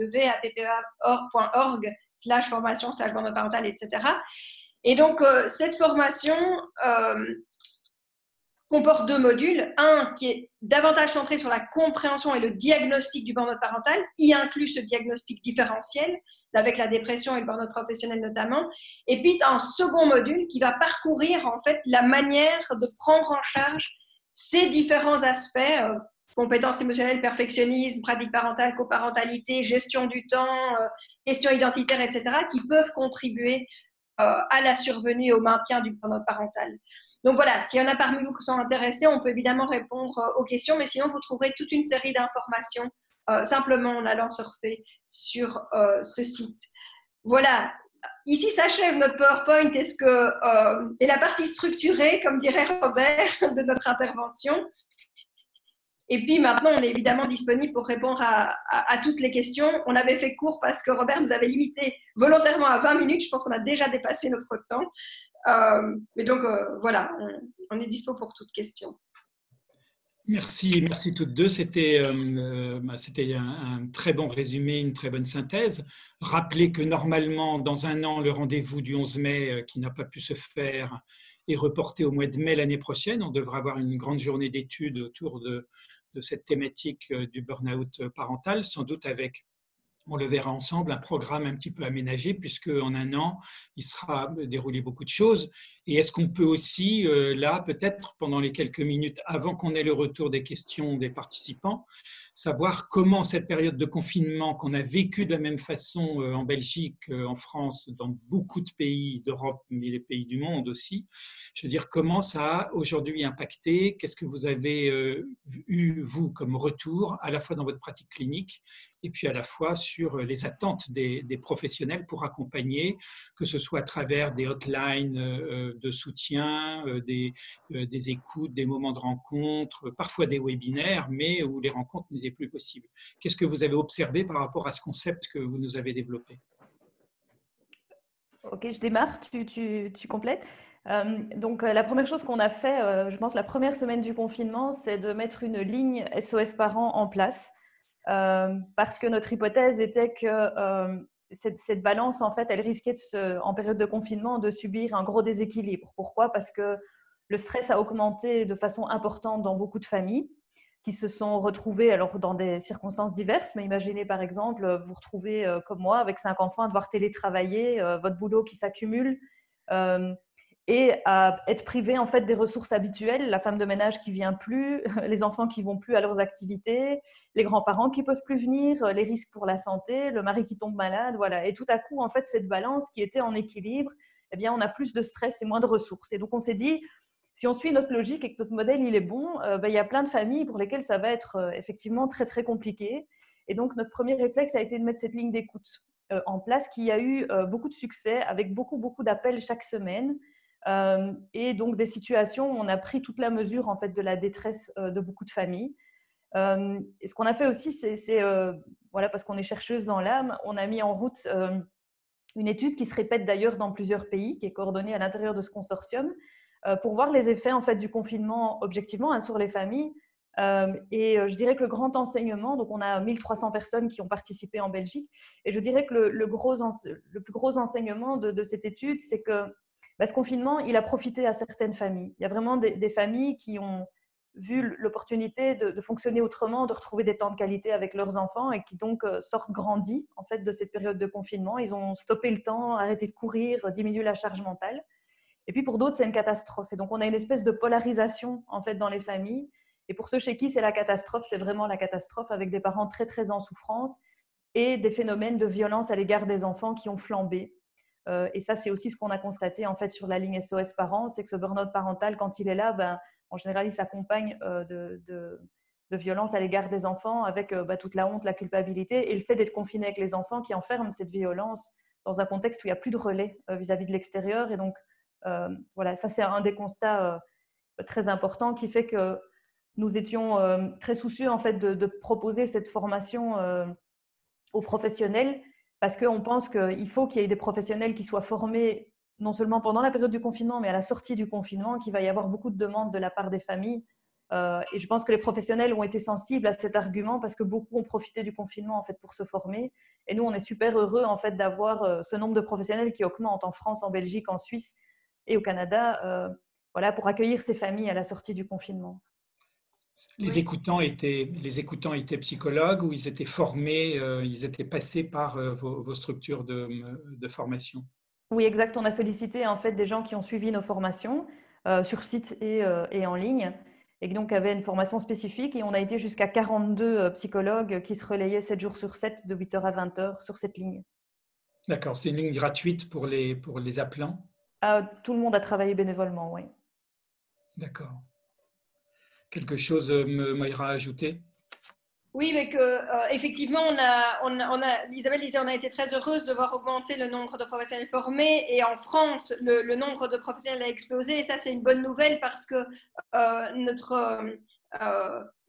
C: www.appea.org/formation/burn-out parental, etc. Et donc, cette formation comporte 2 modules. Un qui est davantage centré sur la compréhension et le diagnostic du burn-out parental. Il inclut ce diagnostic différentiel avec la dépression et le burn-out professionnel notamment. Et puis, un second module qui va parcourir en fait la manière de prendre en charge ces différents aspects, compétences émotionnelles, perfectionnisme, pratique parentale, coparentalité, gestion du temps, questions identitaires, etc., qui peuvent contribuer à la survenue et au maintien du burn-out parental. Donc voilà, s'il y en a parmi vous qui sont intéressés, on peut évidemment répondre aux questions, mais sinon vous trouverez toute une série d'informations simplement en allant surfer sur ce site. Voilà, ici s'achève notre PowerPoint et la partie structurée, comme dirait Robert, de notre intervention. Et puis maintenant, on est évidemment disponible pour répondre à toutes les questions. On avait fait court parce que Robert nous avait limité volontairement à 20 minutes. Je pense qu'on a déjà dépassé notre temps. Mais donc, voilà, on est dispo pour toutes questions.
A: Merci toutes deux. C'était un très bon résumé, une très bonne synthèse. Rappelez que normalement, dans un an, le rendez-vous du 11 mai qui n'a pas pu se faire est reporté au mois de mai l'année prochaine. On devra avoir une grande journée d'études autour de cette thématique du burn-out parental, sans doute avec, on le verra ensemble, un programme un petit peu aménagé, puisque en un an, il sera déroulé beaucoup de choses. Et est-ce qu'on peut aussi, là, peut-être pendant les quelques minutes avant qu'on ait le retour des questions des participants, savoir comment cette période de confinement qu'on a vécue de la même façon en Belgique, en France, dans beaucoup de pays d'Europe, mais les pays du monde aussi, je veux dire, comment ça a aujourd'hui impacté, qu'est-ce que vous avez eu, vous, comme retour, à la fois dans votre pratique clinique et puis à la fois sur les attentes des professionnels pour accompagner, que ce soit à travers des hotlines de soutien, des écoutes, des moments de rencontre, parfois des webinaires, mais où les rencontres n'étaient plus possibles. Qu'est-ce que vous avez observé par rapport à ce concept que vous nous avez développé?
B: Ok, je démarre, tu complètes. Donc, la première chose qu'on a fait, je pense la première semaine du confinement, c'est de mettre une ligne SOS Parents en place. Parce que notre hypothèse était que cette balance, en fait, elle risquait en période de confinement de subir un gros déséquilibre. Pourquoi? Parce que le stress a augmenté de façon importante dans beaucoup de familles qui se sont retrouvées alors, dans des circonstances diverses. Mais imaginez par exemple, vous retrouvez comme moi avec 5 enfants à devoir télétravailler, votre boulot qui s'accumule et à être privé en fait des ressources habituelles, la femme de ménage qui vient plus, les enfants qui vont plus à leurs activités, les grands-parents qui peuvent plus venir, les risques pour la santé, le mari qui tombe malade, voilà. Et tout à coup, en fait, cette balance qui était en équilibre, eh bien, on a plus de stress et moins de ressources. Et donc, on s'est dit, si on suit notre logique et que notre modèle il est bon, il y a plein de familles pour lesquelles ça va être effectivement très très compliqué. Et donc, notre premier réflexe a été de mettre cette ligne d'écoute en place, qui a eu beaucoup de succès, avec beaucoup d'appels chaque semaine. Et donc des situations où on a pris toute la mesure en fait de la détresse de beaucoup de familles. Et ce qu'on a fait aussi, c'est voilà, parce qu'on est chercheuse dans l'âme, on a mis en route une étude qui se répète d'ailleurs dans plusieurs pays, qui est coordonnée à l'intérieur de ce consortium, pour voir les effets en fait du confinement objectivement sur les familles. Et je dirais que le grand enseignement, donc on a 1300 personnes qui ont participé en Belgique, et je dirais que le plus gros enseignement de cette étude, c'est que ce confinement, il a profité à certaines familles. Il y a vraiment des familles qui ont vu l'opportunité de fonctionner autrement, de retrouver des temps de qualité avec leurs enfants et qui donc sortent grandis en fait, de cette période de confinement. Ils ont stoppé le temps, arrêté de courir, diminué la charge mentale. Et puis pour d'autres, c'est une catastrophe. Et donc on a une espèce de polarisation en fait, dans les familles. Et pour ceux chez qui c'est la catastrophe, c'est vraiment la catastrophe, avec des parents très très en souffrance et des phénomènes de violence à l'égard des enfants qui ont flambé. Et ça, c'est aussi ce qu'on a constaté en fait sur la ligne SOS Parents, c'est que ce burn-out parental, quand il est là, en général, il s'accompagne de violence à l'égard des enfants, avec toute la honte, la culpabilité et le fait d'être confiné avec les enfants qui enferment cette violence dans un contexte où il n'y a plus de relais vis-à-vis de l'extérieur. Et donc, voilà, ça c'est un des constats très importants qui fait que nous étions très soucieux en fait de proposer cette formation aux professionnels, parce qu'on pense qu'il faut qu'il y ait des professionnels qui soient formés non seulement pendant la période du confinement, mais à la sortie du confinement, qu'il va y avoir beaucoup de demandes de la part des familles. Et je pense que les professionnels ont été sensibles à cet argument parce que beaucoup ont profité du confinement en fait, pour se former. Et nous, on est super heureux en fait, d'avoir ce nombre de professionnels qui augmente en France, en Belgique, en Suisse et au Canada, voilà, pour accueillir ces familles à la sortie du confinement.
A: Les écoutants étaient psychologues ou ils étaient formés, ils étaient passés par vos structures de formation?
B: Oui, exact. On a sollicité en fait des gens qui ont suivi nos formations sur site et en ligne, et donc avaient une formation spécifique. Et on a été jusqu'à 42 psychologues qui se relayaient 7 jours sur 7, de 8h à 20h sur cette ligne.
A: D'accord, c'est une ligne gratuite pour les appelants?
B: Tout le monde a travaillé bénévolement, oui.
A: D'accord. Quelque chose, Moira, à ajouter?
C: Oui, mais effectivement, Isabelle disait, on a été très heureuse de voir augmenter le nombre de professionnels formés. Et en France, le nombre de professionnels a explosé. Et ça, c'est une bonne nouvelle parce que notre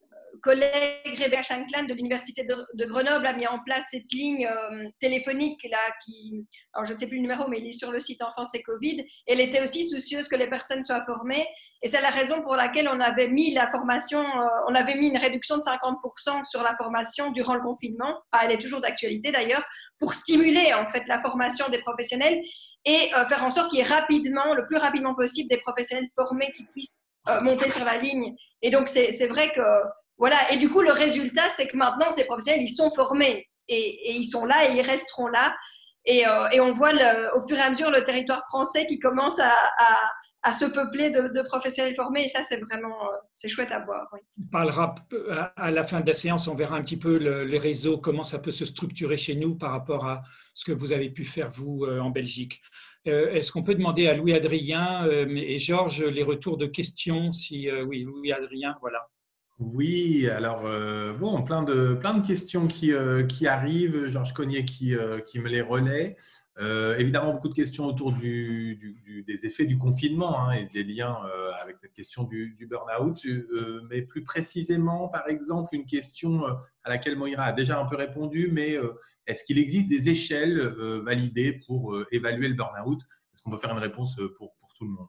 C: collègue Rebecca Shankland de l'Université de Grenoble a mis en place cette ligne téléphonique là, alors je ne sais plus le numéro, mais il est sur le site Enfance et Covid. Elle était aussi soucieuse que les personnes soient formées, et c'est la raison pour laquelle on avait mis la formation, on avait mis une réduction de 50% sur la formation durant le confinement. Elle est toujours d'actualité d'ailleurs, pour stimuler en fait la formation des professionnels et faire en sorte qu'il y ait rapidement, le plus rapidement possible, des professionnels formés qui puissent monter sur la ligne. Et donc, c'est vrai que, voilà. Et du coup, le résultat, c'est que maintenant, ces professionnels, ils sont formés et ils sont là et ils resteront là. Et on voit au fur et à mesure le territoire français qui commence à se peupler de professionnels formés. Et ça, c'est vraiment c'est chouette à voir. Oui.
A: On parlera à la fin de la séance, on verra un petit peu les réseaux, comment ça peut se structurer chez nous par rapport à ce que vous avez pu faire, vous, en Belgique. Est-ce qu'on peut demander à Louis-Adrien et Georges les retours de questions si, oui, Louis-Adrien, voilà.
D: Oui, alors bon, plein de questions qui arrivent. Georges Cognier qui me les relaie. Évidemment, beaucoup de questions autour des effets du confinement hein, et des liens avec cette question du burn-out. Mais plus précisément, par exemple, une question à laquelle Moira a déjà un peu répondu, mais est-ce qu'il existe des échelles validées pour évaluer le burn-out? Est-ce qu'on peut faire une réponse pour tout le monde?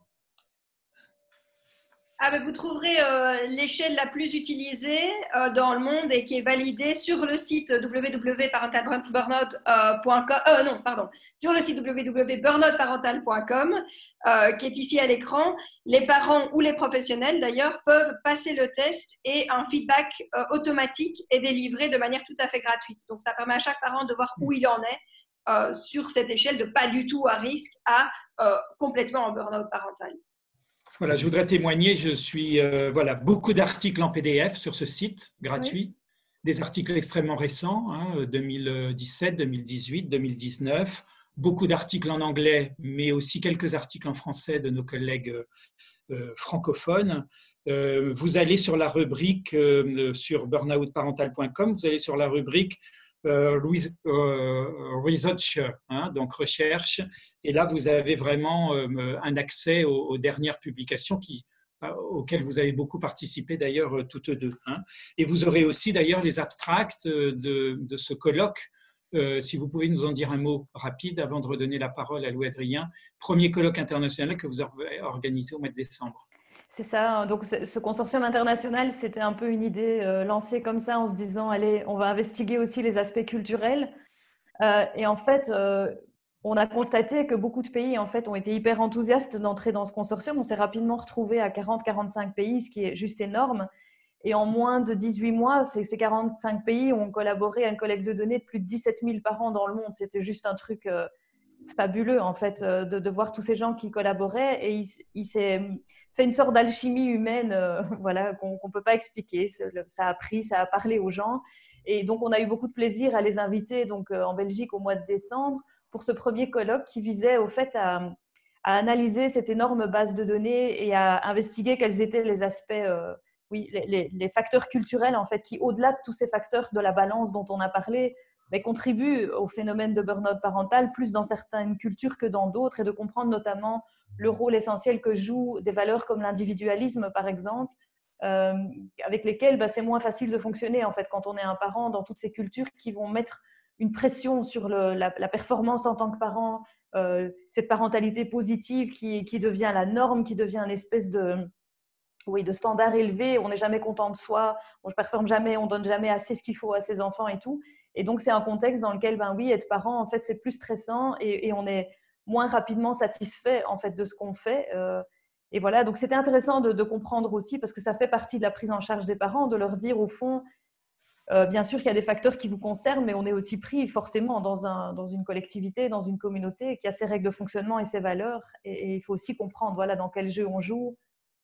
C: Vous trouverez l'échelle la plus utilisée dans le monde et qui est validée sur le site www.burnoutparental.com qui est ici à l'écran. Les parents ou les professionnels d'ailleurs peuvent passer le test et un feedback automatique est délivré de manière tout à fait gratuite. Donc ça permet à chaque parent de voir où il en est sur cette échelle de pas du tout à risque à complètement en burn-out parental.
A: Voilà, je voudrais témoigner, je suis voilà, beaucoup d'articles en PDF sur ce site gratuit, oui. Des articles extrêmement récents, hein, 2017, 2018, 2019, beaucoup d'articles en anglais, mais aussi quelques articles en français de nos collègues francophones. Vous allez sur la rubrique sur burnoutparental.com, vous allez sur la rubrique research, hein, donc recherche, et là vous avez vraiment un accès aux dernières publications auxquelles vous avez beaucoup participé d'ailleurs toutes deux. Hein. Et vous aurez aussi d'ailleurs les abstracts de ce colloque. Si vous pouvez nous en dire un mot rapide avant de redonner la parole à Louis-Adrien, premier colloque international que vous avez organisé au mois de décembre.
B: C'est ça, donc ce consortium international, c'était un peu une idée lancée comme ça en se disant, allez, on va investiguer aussi les aspects culturels. Et en fait, on a constaté que beaucoup de pays en fait, ont été hyper enthousiastes d'entrer dans ce consortium. On s'est rapidement retrouvé à 40-45 pays, ce qui est juste énorme. Et en moins de 18 mois, ces 45 pays ont collaboré à une collecte de données de plus de 17 000 par an dans le monde. C'était juste un truc fabuleux en fait, de voir tous ces gens qui collaboraient. Et il s'est fait une sorte d'alchimie humaine voilà, qu'on ne peut pas expliquer. Ça a pris, ça a parlé aux gens. Et donc, on a eu beaucoup de plaisir à les inviter donc, en Belgique au mois de décembre pour ce premier colloque qui visait au fait à analyser cette énorme base de données et à investiguer quels étaient les aspects, oui, les facteurs culturels en fait, qui, au-delà de tous ces facteurs de la balance dont on a parlé, mais contribuent au phénomène de burn-out parental, plus dans certaines cultures que dans d'autres, et de comprendre notamment le rôle essentiel que jouent des valeurs comme l'individualisme, par exemple, avec lesquelles c'est moins facile de fonctionner en fait, quand on est un parent dans toutes ces cultures qui vont mettre une pression sur la performance en tant que parent, cette parentalité positive qui devient la norme, qui devient une espèce de standard élevé. On n'est jamais content de soi, on ne performe jamais, on ne donne jamais assez ce qu'il faut à ses enfants et tout. Et donc, c'est un contexte dans lequel, oui, être parent, en fait, c'est plus stressant et on est moins rapidement satisfait, en fait, de ce qu'on fait. Et voilà, donc c'était intéressant de comprendre aussi, parce que ça fait partie de la prise en charge des parents, de leur dire, au fond, bien sûr qu'il y a des facteurs qui vous concernent, mais on est aussi pris forcément dans une collectivité, dans une communauté qui a ses règles de fonctionnement et ses valeurs. Et il faut aussi comprendre voilà, dans quel jeu on joue.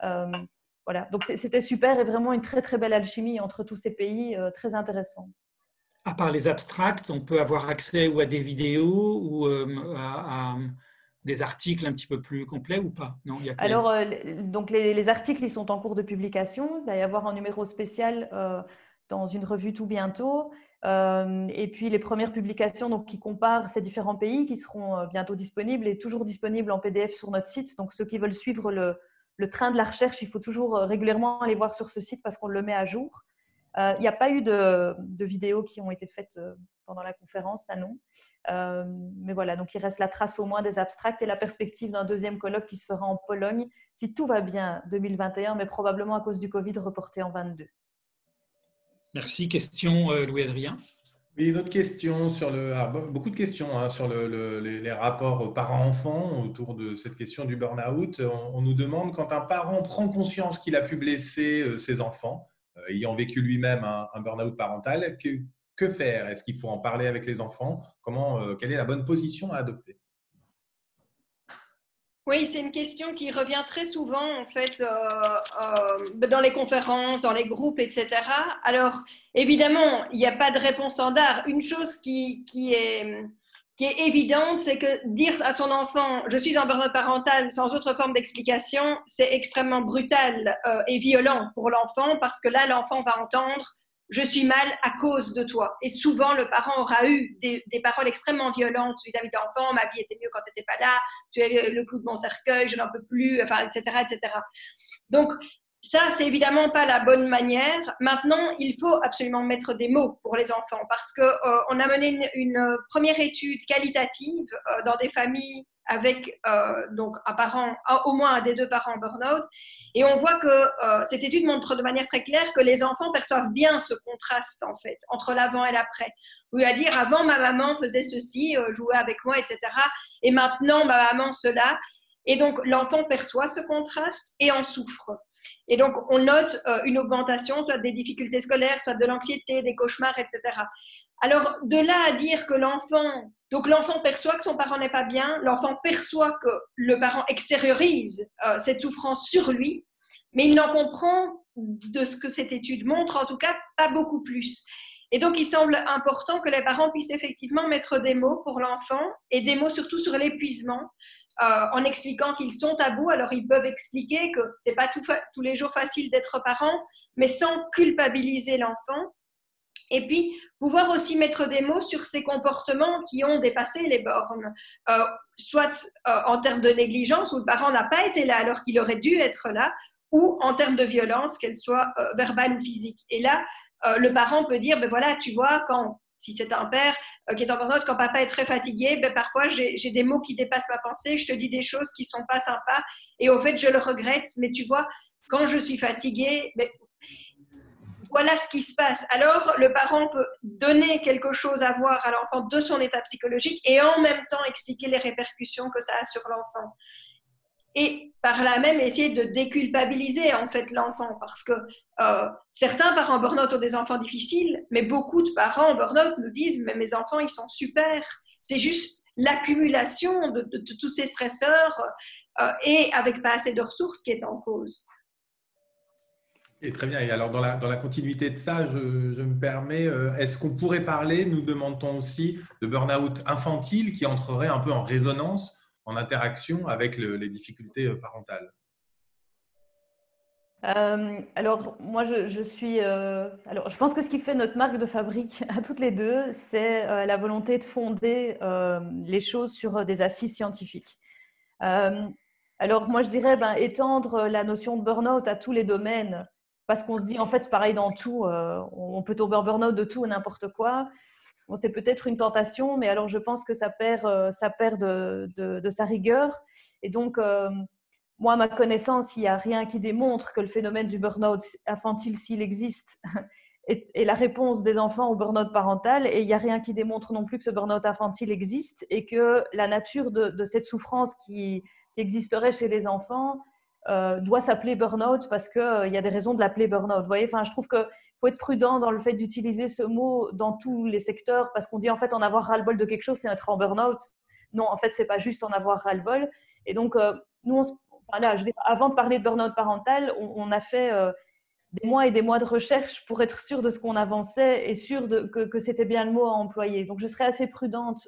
B: Voilà. Donc, c'était super et vraiment une très, très belle alchimie entre tous ces pays, très intéressant.
A: À part les abstracts, on peut avoir accès ou à des vidéos ou à des articles un petit peu plus complets ou pas? Non, il y a que
B: alors, donc les articles, ils sont en cours de publication. Il va y avoir un numéro spécial dans une revue tout bientôt. Et puis, les premières publications donc, qui comparent ces différents pays qui seront bientôt disponibles et toujours disponibles en PDF sur notre site. Donc, ceux qui veulent suivre le train de la recherche, il faut toujours régulièrement aller voir sur ce site parce qu'on le met à jour. Il n'y a pas eu de vidéos qui ont été faites pendant la conférence, ça non. Mais voilà, donc il reste la trace au moins des abstracts et la perspective d'un deuxième colloque qui se fera en Pologne, si tout va bien, 2021, mais probablement à cause du Covid reporté en 2022.
A: Merci. Question, Louis-Adrien?
D: Oui, une autre question sur beaucoup de questions hein, sur les rapports parents-enfants autour de cette question du burn-out. On nous demande quand un parent prend conscience qu'il a pu blesser ses enfants, ayant vécu lui-même un burn-out parental, que faire? Est-ce qu'il faut en parler avec les enfants? Quelle est la bonne position à adopter?
C: Oui, c'est une question qui revient très souvent en fait dans les conférences, dans les groupes, etc. Alors, évidemment, il n'y a pas de réponse standard. Une chose qui est évidente, c'est que dire à son enfant « je suis en burn-out parental » sans autre forme d'explication, c'est extrêmement brutal et violent pour l'enfant parce que là, l'enfant va entendre je suis mal à cause de toi. Et souvent, le parent aura eu des paroles extrêmement violentes vis-à-vis de l'enfant. Ma vie était mieux quand tu n'étais pas là. Tu es le clou de mon cercueil, je n'en peux plus, enfin, etc., etc. Donc, ça, c'est évidemment pas la bonne manière. Maintenant, il faut absolument mettre des mots pour les enfants parce qu'on a mené une première étude qualitative dans des familles avec donc un parent, au moins un des deux parents en burn-out. Et on voit que cette étude montre de manière très claire que les enfants perçoivent bien ce contraste, en fait, entre l'avant et l'après. Ou à dire, avant, ma maman faisait ceci, jouait avec moi, etc. Et maintenant, ma maman, cela. Et donc, l'enfant perçoit ce contraste et en souffre. Et donc, on note une augmentation, soit des difficultés scolaires, soit de l'anxiété, des cauchemars, etc. Alors, de là à dire que l'enfant perçoit que son parent n'est pas bien, l'enfant perçoit que le parent extériorise cette souffrance sur lui, mais il n'en comprend, de ce que cette étude montre, en tout cas, pas beaucoup plus. Et donc, il semble important que les parents puissent effectivement mettre des mots pour l'enfant, et des mots surtout sur l'épuisement, en expliquant qu'ils sont à bout. Alors, ils peuvent expliquer que ce n'est pas tous les jours facile d'être parent, mais sans culpabiliser l'enfant. Et puis, pouvoir aussi mettre des mots sur ces comportements qui ont dépassé les bornes, soit en termes de négligence, où le parent n'a pas été là alors qu'il aurait dû être là, ou en termes de violence, qu'elle soit verbale ou physique. Et là, le parent peut dire, ben voilà, tu vois, si c'est un père qui est en burn-out, quand papa est très fatigué, ben parfois j'ai des mots qui dépassent ma pensée, je te dis des choses qui ne sont pas sympas, et au fait, je le regrette, mais tu vois, quand je suis fatiguée, ben, voilà ce qui se passe. Alors, le parent peut donner quelque chose à voir à l'enfant de son état psychologique et en même temps expliquer les répercussions que ça a sur l'enfant. Et par là même, essayer de déculpabiliser en fait l'enfant parce que certains parents en burn-out ont des enfants difficiles, mais beaucoup de parents en burn-out nous disent « mais mes enfants, ils sont super ». C'est juste l'accumulation de tous ces stresseurs et avec pas assez de ressources qui est en cause.
D: Et très bien. Et alors, dans la continuité de ça, je me permets, est-ce qu'on pourrait parler, nous demande-t-on aussi, de burn-out infantile qui entrerait un peu en résonance, en interaction avec les difficultés parentales?
B: Alors, moi, je pense que ce qui fait notre marque de fabrique à toutes les deux, c'est la volonté de fonder les choses sur des assises scientifiques. Alors, moi, je dirais étendre la notion de burn-out à tous les domaines, parce qu'on se dit, en fait, c'est pareil dans tout. On peut tomber en burn-out de tout et n'importe quoi. Bon, c'est peut-être une tentation, mais alors je pense que ça perd de sa rigueur. Et donc, moi, à ma connaissance, il n'y a rien qui démontre que le phénomène du burn-out infantile, s'il existe, est la réponse des enfants au burn-out parental. Et il n'y a rien qui démontre non plus que ce burn-out infantile existe et que la nature de cette souffrance qui existerait chez les enfants doit s'appeler burn-out parce qu'il y a des raisons de l'appeler burn-out. Vous voyez, je trouve qu'il faut être prudent dans le fait d'utiliser ce mot dans tous les secteurs parce qu'on dit en fait en avoir ras-le-bol de quelque chose, c'est être en burn-out. Non, en fait, ce n'est pas juste en avoir ras-le-bol. Et donc, nous, avant de parler de burn-out parental, on a fait des mois et des mois de recherche pour être sûr de ce qu'on avançait et sûr que c'était bien le mot à employer. Donc, je serais assez prudente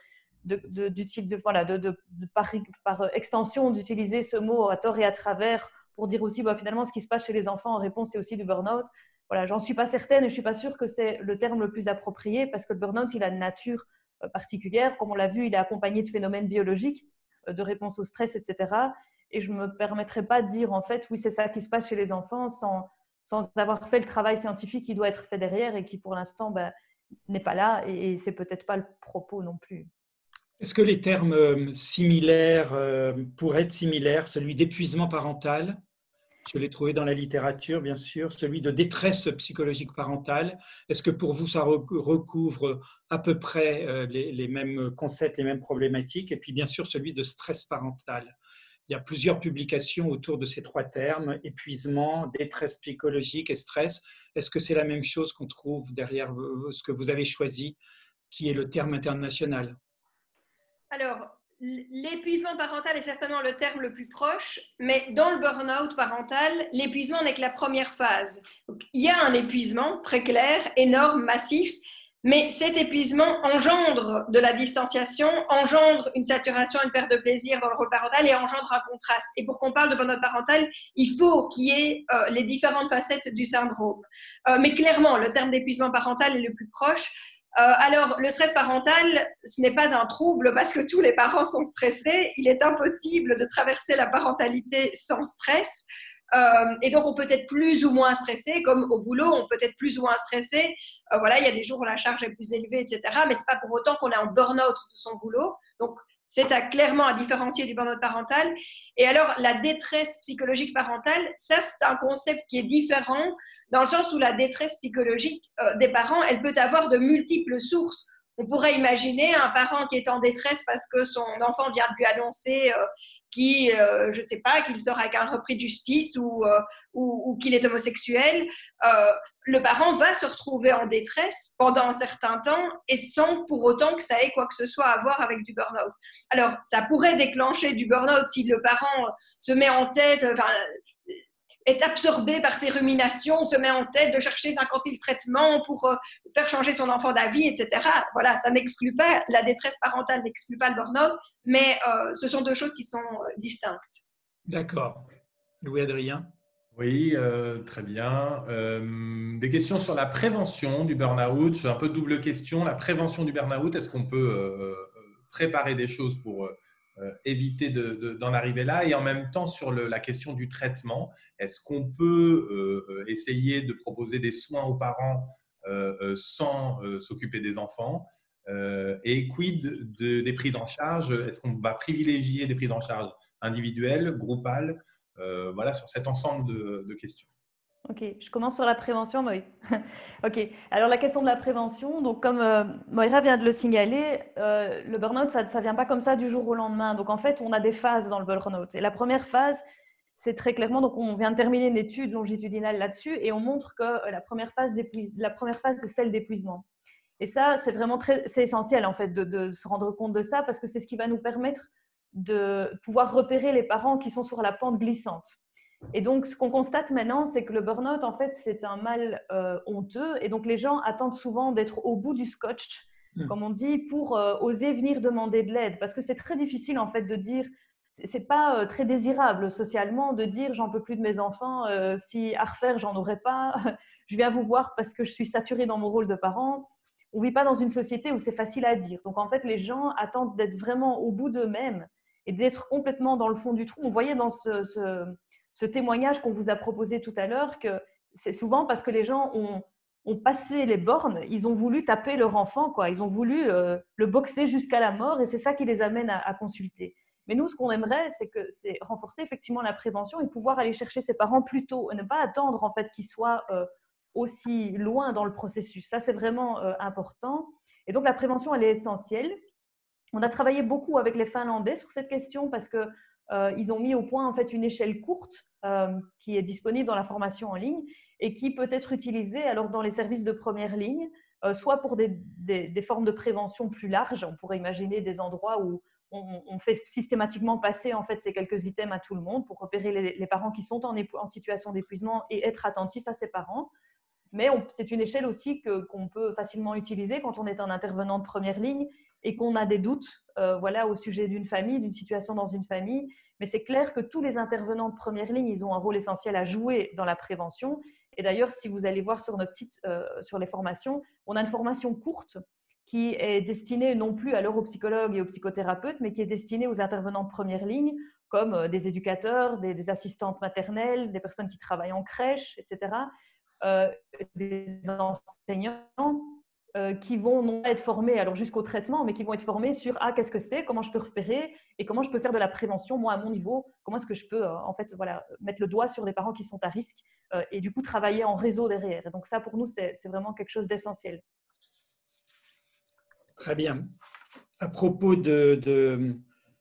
B: par extension d'utiliser ce mot à tort et à travers pour dire aussi finalement ce qui se passe chez les enfants en réponse c'est aussi du burn-out. Voilà, j'en suis pas certaine et je suis pas sûre que c'est le terme le plus approprié parce que le burn-out il a une nature particulière, comme on l'a vu, il est accompagné de phénomènes biologiques, de réponse au stress, etc. Et je me permettrai pas de dire en fait oui c'est ça qui se passe chez les enfants sans sans avoir fait le travail scientifique qui doit être fait derrière et qui, pour l'instant, n'est pas là et c'est peut-être pas le propos non plus.
A: Est-ce que les termes similaires pourraient être similaires, celui d'épuisement parental, je l'ai trouvé dans la littérature, bien sûr, celui de détresse psychologique parentale. Est-ce que pour vous, ça recouvre à peu près les mêmes concepts, les mêmes problématiques? Et puis, bien sûr, celui de stress parental. Il y a plusieurs publications autour de ces trois termes, épuisement, détresse psychologique et stress. Est-ce que c'est la même chose qu'on trouve derrière ce que vous avez choisi, qui est le terme international?
C: Alors, l'épuisement parental est certainement le terme le plus proche, mais dans le burn-out parental, l'épuisement n'est que la première phase. Donc, il y a un épuisement très clair, énorme, massif, mais cet épuisement engendre de la distanciation, engendre une saturation, une perte de plaisir dans le rôle parental et engendre un contraste. Et pour qu'on parle de burn-out parental, il faut qu'il y ait les différentes facettes du syndrome. Mais clairement, le terme d'épuisement parental est le plus proche. Alors, le stress parental, ce n'est pas un trouble parce que tous les parents sont stressés. Il est impossible de traverser la parentalité sans stress. Et donc, on peut être plus ou moins stressé, comme au boulot, on peut être plus ou moins stressé. Voilà, il y a des jours où la charge est plus élevée, etc. Mais ce n'est pas pour autant qu'on est en burn-out de son boulot. Donc, c'est clairement à différencier du burn-out parental. Et alors, la détresse psychologique parentale, ça, c'est un concept qui est différent dans le sens où la détresse psychologique des parents, elle peut avoir de multiples sources. On pourrait imaginer un parent qui est en détresse parce que son enfant vient de lui annoncer je ne sais pas, qu'il sort avec un repris de justice ou qu'il est homosexuel. Le parent va se retrouver en détresse pendant un certain temps et sans pour autant que ça ait quoi que ce soit à voir avec du burn-out. Alors, ça pourrait déclencher du burn-out si le parent se met en tête, est absorbé par ses ruminations, se met en tête de chercher 50 000 traitements pour faire changer son enfant d'avis, etc. Voilà, ça n'exclut pas, la détresse parentale n'exclut pas le burn-out, mais ce sont deux choses qui sont distinctes.
A: D'accord. Louis-Adrien?
D: Oui, très bien. Des questions sur la prévention du burn-out. C'est un peu double question. La prévention du burn-out, est-ce qu'on peut préparer des choses pour éviter d'en arriver là? Et en même temps, sur la question du traitement, est-ce qu'on peut essayer de proposer des soins aux parents sans s'occuper des enfants? Et quid des prises en charge? Est-ce qu'on va privilégier des prises en charge individuelles, groupales? Voilà, sur cet ensemble de questions.
B: Ok, je commence sur la prévention, oui. Ok, alors la question de la prévention, donc comme Moira vient de le signaler, le burn-out, ça ne vient pas comme ça du jour au lendemain. Donc en fait, on a des phases dans le burn-out. Et la première phase, c'est très clairement, donc on vient de terminer une étude longitudinale là-dessus et on montre que la première phase, c'est celle d'épuisement. Et ça, c'est vraiment c'est essentiel en fait de se rendre compte de ça parce que c'est ce qui va nous permettre de pouvoir repérer les parents qui sont sur la pente glissante. Et donc, ce qu'on constate maintenant, c'est que le burn-out, en fait, c'est un mal honteux. Et donc, les gens attendent souvent d'être au bout du scotch, comme on dit, pour oser venir demander de l'aide. Parce que c'est très difficile, en fait, de dire… C'est pas très désirable socialement de dire « j'en peux plus de mes enfants, si à refaire, j'en aurais pas. Je viens vous voir parce que je suis saturée dans mon rôle de parent. » On ne vit pas dans une société où c'est facile à dire. Donc, en fait, les gens attendent d'être vraiment au bout d'eux-mêmes et d'être complètement dans le fond du trou. On voyait dans ce témoignage qu'on vous a proposé tout à l'heure que c'est souvent parce que les gens ont passé les bornes, ils ont voulu taper leur enfant, quoi. Ils ont voulu le boxer jusqu'à la mort et c'est ça qui les amène à consulter. Mais nous, ce qu'on aimerait, c'est renforcer effectivement la prévention et pouvoir aller chercher ses parents plus tôt et ne pas attendre en fait qu'ils soient aussi loin dans le processus. Ça, c'est vraiment important. Et donc, la prévention, elle est essentielle. On a travaillé beaucoup avec les Finlandais sur cette question parce que ils ont mis au point en fait une échelle courte qui est disponible dans la formation en ligne et qui peut être utilisée alors dans les services de première ligne, soit pour des formes de prévention plus larges. On pourrait imaginer des endroits où on fait systématiquement passer en fait ces quelques items à tout le monde pour repérer les parents qui sont en situation d'épuisement et être attentifs à ces parents. Mais c'est une échelle aussi qu'on peut facilement utiliser quand on est un intervenant de première ligne et qu'on a des doutes voilà, au sujet d'une famille, d'une situation dans une famille. Mais c'est clair que tous les intervenants de première ligne, ils ont un rôle essentiel à jouer dans la prévention. Et d'ailleurs, si vous allez voir sur notre site, sur les formations, on a une formation courte qui est destinée non plus à l'europsychologue et aux psychothérapeutes, mais qui est destinée aux intervenants de première ligne comme des éducateurs, des assistantes maternelles, des personnes qui travaillent en crèche, etc., des enseignants qui vont non pas être formés alors jusqu'au traitement, mais qui vont être formés sur qu'est-ce que c'est, comment je peux repérer et comment je peux faire de la prévention, moi, à mon niveau, comment est-ce que je peux en fait, voilà, mettre le doigt sur les parents qui sont à risque et du coup travailler en réseau derrière. Et donc ça, pour nous, c'est vraiment quelque chose d'essentiel.
A: Très bien. À propos de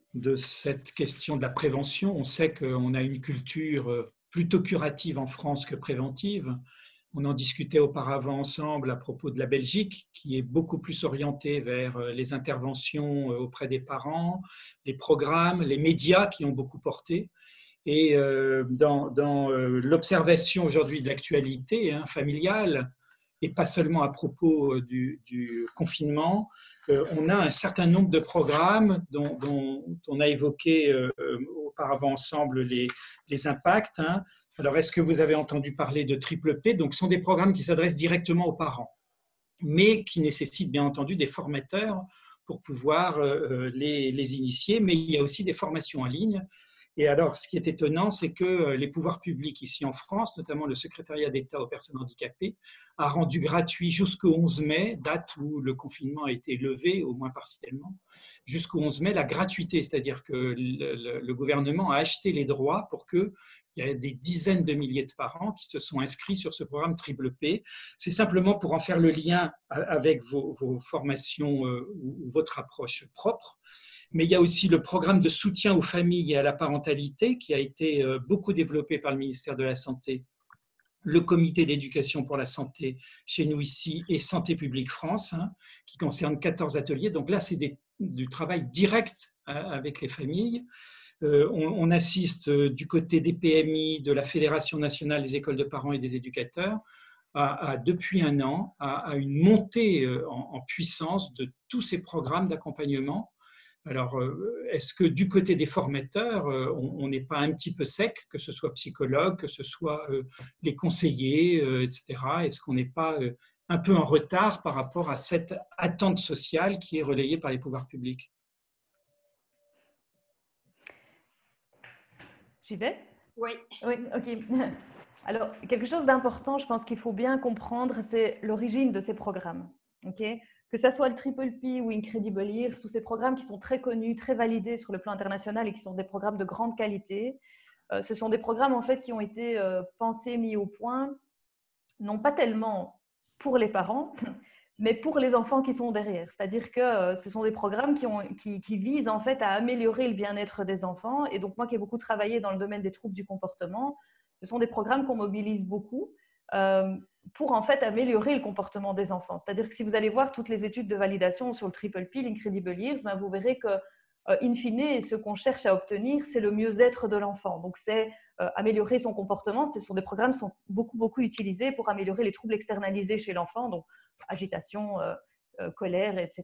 A: cette question de la prévention, on sait qu'on a une culture plutôt curative en France que préventive. On en discutait auparavant ensemble à propos de la Belgique, qui est beaucoup plus orientée vers les interventions auprès des parents, les programmes, les médias qui ont beaucoup porté. Et dans l'observation aujourd'hui de l'actualité familiale, et pas seulement à propos du confinement, on a un certain nombre de programmes dont on a évoqué auparavant ensemble les impacts. Alors, est-ce que vous avez entendu parler de Triple P? Donc, ce sont des programmes qui s'adressent directement aux parents, mais qui nécessitent bien entendu des formateurs pour pouvoir les initier. Mais il y a aussi des formations en ligne. Et alors, ce qui est étonnant, c'est que les pouvoirs publics ici en France, notamment le secrétariat d'État aux personnes handicapées, a rendu gratuit jusqu'au 11 mai, date où le confinement a été levé, au moins partiellement, jusqu'au 11 mai, la gratuité. C'est-à-dire que le gouvernement a acheté les droits pour qu'il y ait des dizaines de milliers de parents qui se sont inscrits sur ce programme Triple P. C'est simplement pour en faire le lien avec vos formations ou votre approche propre. Mais il y a aussi le programme de soutien aux familles et à la parentalité qui a été beaucoup développé par le ministère de la Santé, le comité d'éducation pour la santé chez nous ici et Santé publique France, qui concerne 14 ateliers. Donc là, c'est du travail direct avec les familles. On assiste du côté des PMI, de la Fédération nationale des écoles de parents et des éducateurs, depuis un an, à une montée en puissance de tous ces programmes d'accompagnement. Alors, est-ce que du côté des formateurs, on n'est pas un petit peu sec, que ce soit psychologue, que ce soit les conseillers, etc. Est-ce qu'on n'est pas un peu en retard par rapport à cette attente sociale qui est relayée par les pouvoirs publics?
B: J'y vais?
C: Oui.
B: Oui, ok. Alors, quelque chose d'important, je pense qu'il faut bien comprendre, c'est l'origine de ces programmes. Okay, que ce soit le Triple P ou Incredible Years, tous ces programmes qui sont très connus, très validés sur le plan international et qui sont des programmes de grande qualité, ce sont des programmes en fait qui ont été pensés, mis au point, non pas tellement pour les parents, mais pour les enfants qui sont derrière. C'est-à-dire que ce sont des programmes qui visent en fait à améliorer le bien-être des enfants. Et donc moi qui ai beaucoup travaillé dans le domaine des troubles du comportement, ce sont des programmes qu'on mobilise beaucoup pour en fait améliorer le comportement des enfants. C'est-à-dire que si vous allez voir toutes les études de validation sur le Triple P, l'Incredible Years, ben vous verrez que in fine, ce qu'on cherche à obtenir, c'est le mieux-être de l'enfant. Donc c'est améliorer son comportement. Ce sont des programmes qui sont beaucoup utilisés pour améliorer les troubles externalisés chez l'enfant, donc agitation, colère, etc.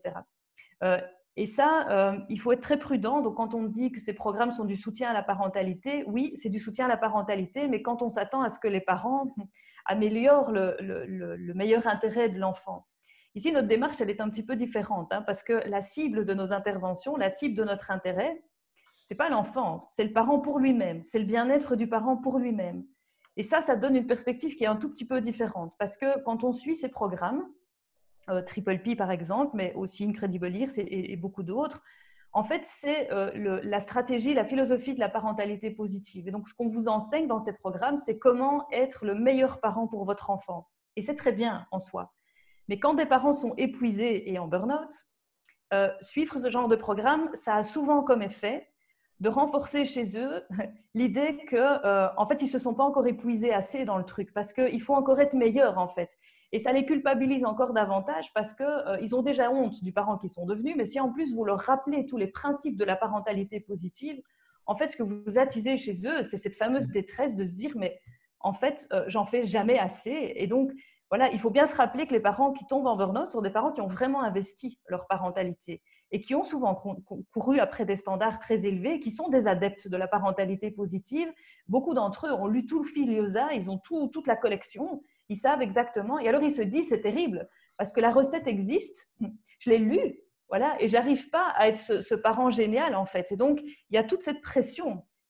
B: Et ça, il faut être très prudent. Donc, quand on dit que ces programmes sont du soutien à la parentalité, oui, c'est du soutien à la parentalité, mais quand on s'attend à ce que les parents améliorent le meilleur intérêt de l'enfant. Ici, notre démarche, elle est un petit peu différente, parce que la cible de nos interventions, la cible de notre intérêt, ce n'est pas l'enfant, c'est le parent pour lui-même, c'est le bien-être du parent pour lui-même. Et ça donne une perspective qui est un tout petit peu différente, parce que quand on suit ces programmes, Triple P par exemple, mais aussi Incredible Years et beaucoup d'autres, en fait, c'est la stratégie, la philosophie de la parentalité positive. Et donc, ce qu'on vous enseigne dans ces programmes, c'est comment être le meilleur parent pour votre enfant. Et c'est très bien en soi. Mais quand des parents sont épuisés et en burn-out, suivre ce genre de programme, ça a souvent comme effet de renforcer chez eux l'idée qu'en fait, ils ne se sont pas encore épuisés assez dans le truc parce qu'il faut encore être meilleur en fait. Et ça les culpabilise encore davantage parce qu'ils ont déjà honte du parent qu'ils sont devenus, mais si en plus vous leur rappelez tous les principes de la parentalité positive, en fait, ce que vous attisez chez eux, c'est cette fameuse détresse de se dire, mais en fait, j'en fais jamais assez. Et donc, voilà, il faut bien se rappeler que les parents qui tombent en burn-out sont des parents qui ont vraiment investi leur parentalité et qui ont souvent couru après des standards très élevés, qui sont des adeptes de la parentalité positive. Beaucoup d'entre eux ont lu tout le Filiosa, ils ont toute la collection, ils savent exactement. Et alors, ils se disent, c'est terrible, parce que la recette existe, je l'ai lue, voilà, et j'arrive pas à être ce parent génial, en fait. Et donc, il y a toute cette pression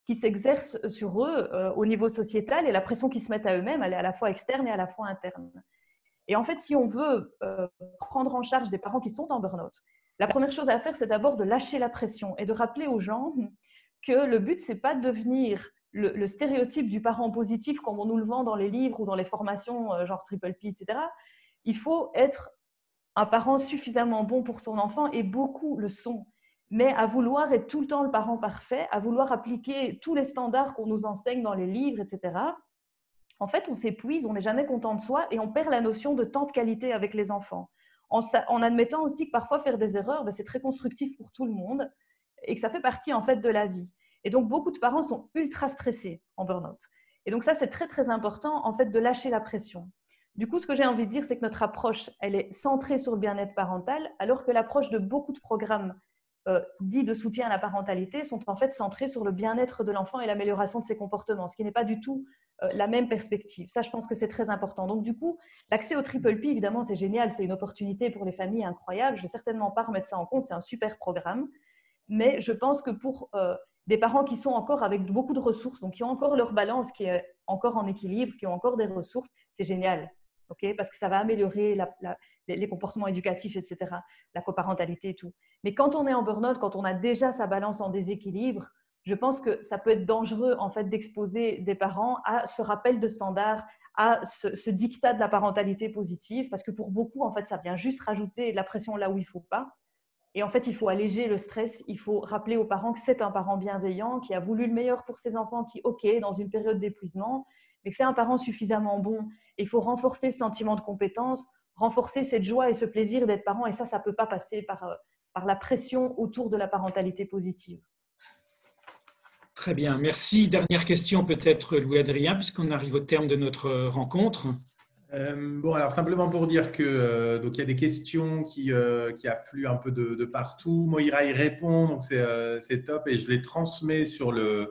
B: qui s'exerce sur eux au niveau sociétal, et la pression qu'ils se mettent à eux-mêmes, elle est à la fois externe et à la fois interne. Et en fait, si on veut prendre en charge des parents qui sont en burn-out, la première chose à faire, c'est d'abord de lâcher la pression et de rappeler aux gens que le but, c'est pas de devenir le stéréotype du parent positif comme on nous le vend dans les livres ou dans les formations genre Triple P, etc. Il faut être un parent suffisamment bon pour son enfant, et beaucoup le sont. Mais à vouloir être tout le temps le parent parfait, à vouloir appliquer tous les standards qu'on nous enseigne dans les livres, etc., en fait, on s'épuise, on n'est jamais content de soi et on perd la notion de temps de qualité avec les enfants. En admettant aussi que parfois faire des erreurs, c'est très constructif pour tout le monde et que ça fait partie en fait de la vie. Et donc, beaucoup de parents sont ultra stressés en burn-out. Et donc ça, c'est très, très important en fait de lâcher la pression. Du coup, ce que j'ai envie de dire, c'est que notre approche, elle est centrée sur le bien-être parental, alors que l'approche de beaucoup de programmes dits de soutien à la parentalité sont en fait centrés sur le bien-être de l'enfant et l'amélioration de ses comportements, ce qui n'est pas du tout la même perspective. Ça, je pense que c'est très important. Donc, du coup, l'accès au Triple P, évidemment, c'est génial, c'est une opportunité pour les familles incroyable. Je ne vais certainement pas remettre ça en compte, c'est un super programme. Mais je pense que pour des parents qui sont encore avec beaucoup de ressources, donc qui ont encore leur balance, qui est encore en équilibre, qui ont encore des ressources, c'est génial. Okay, parce que ça va améliorer les comportements éducatifs, etc., la coparentalité et tout. Mais quand on est en burn-out, quand on a déjà sa balance en déséquilibre, je pense que ça peut être dangereux en fait, d'exposer des parents à ce rappel de standards, à ce diktat de la parentalité positive, parce que pour beaucoup, en fait, ça vient juste rajouter de la pression là où il ne faut pas. Et en fait, il faut alléger le stress, il faut rappeler aux parents que c'est un parent bienveillant, qui a voulu le meilleur pour ses enfants, qui, ok, dans une période d'épuisement, mais que c'est un parent suffisamment bon. Il faut renforcer ce sentiment de compétence, renforcer cette joie et ce plaisir d'être parent. Et ça ne peut pas passer par la pression autour de la parentalité positive.
A: Très bien, merci. Dernière question peut-être, Louis-Adrien, puisqu'on arrive au terme de notre rencontre.
D: Bon, alors simplement pour dire que donc il y a des questions qui affluent un peu de partout. Moira y répond, donc c'est top, et je les transmets sur le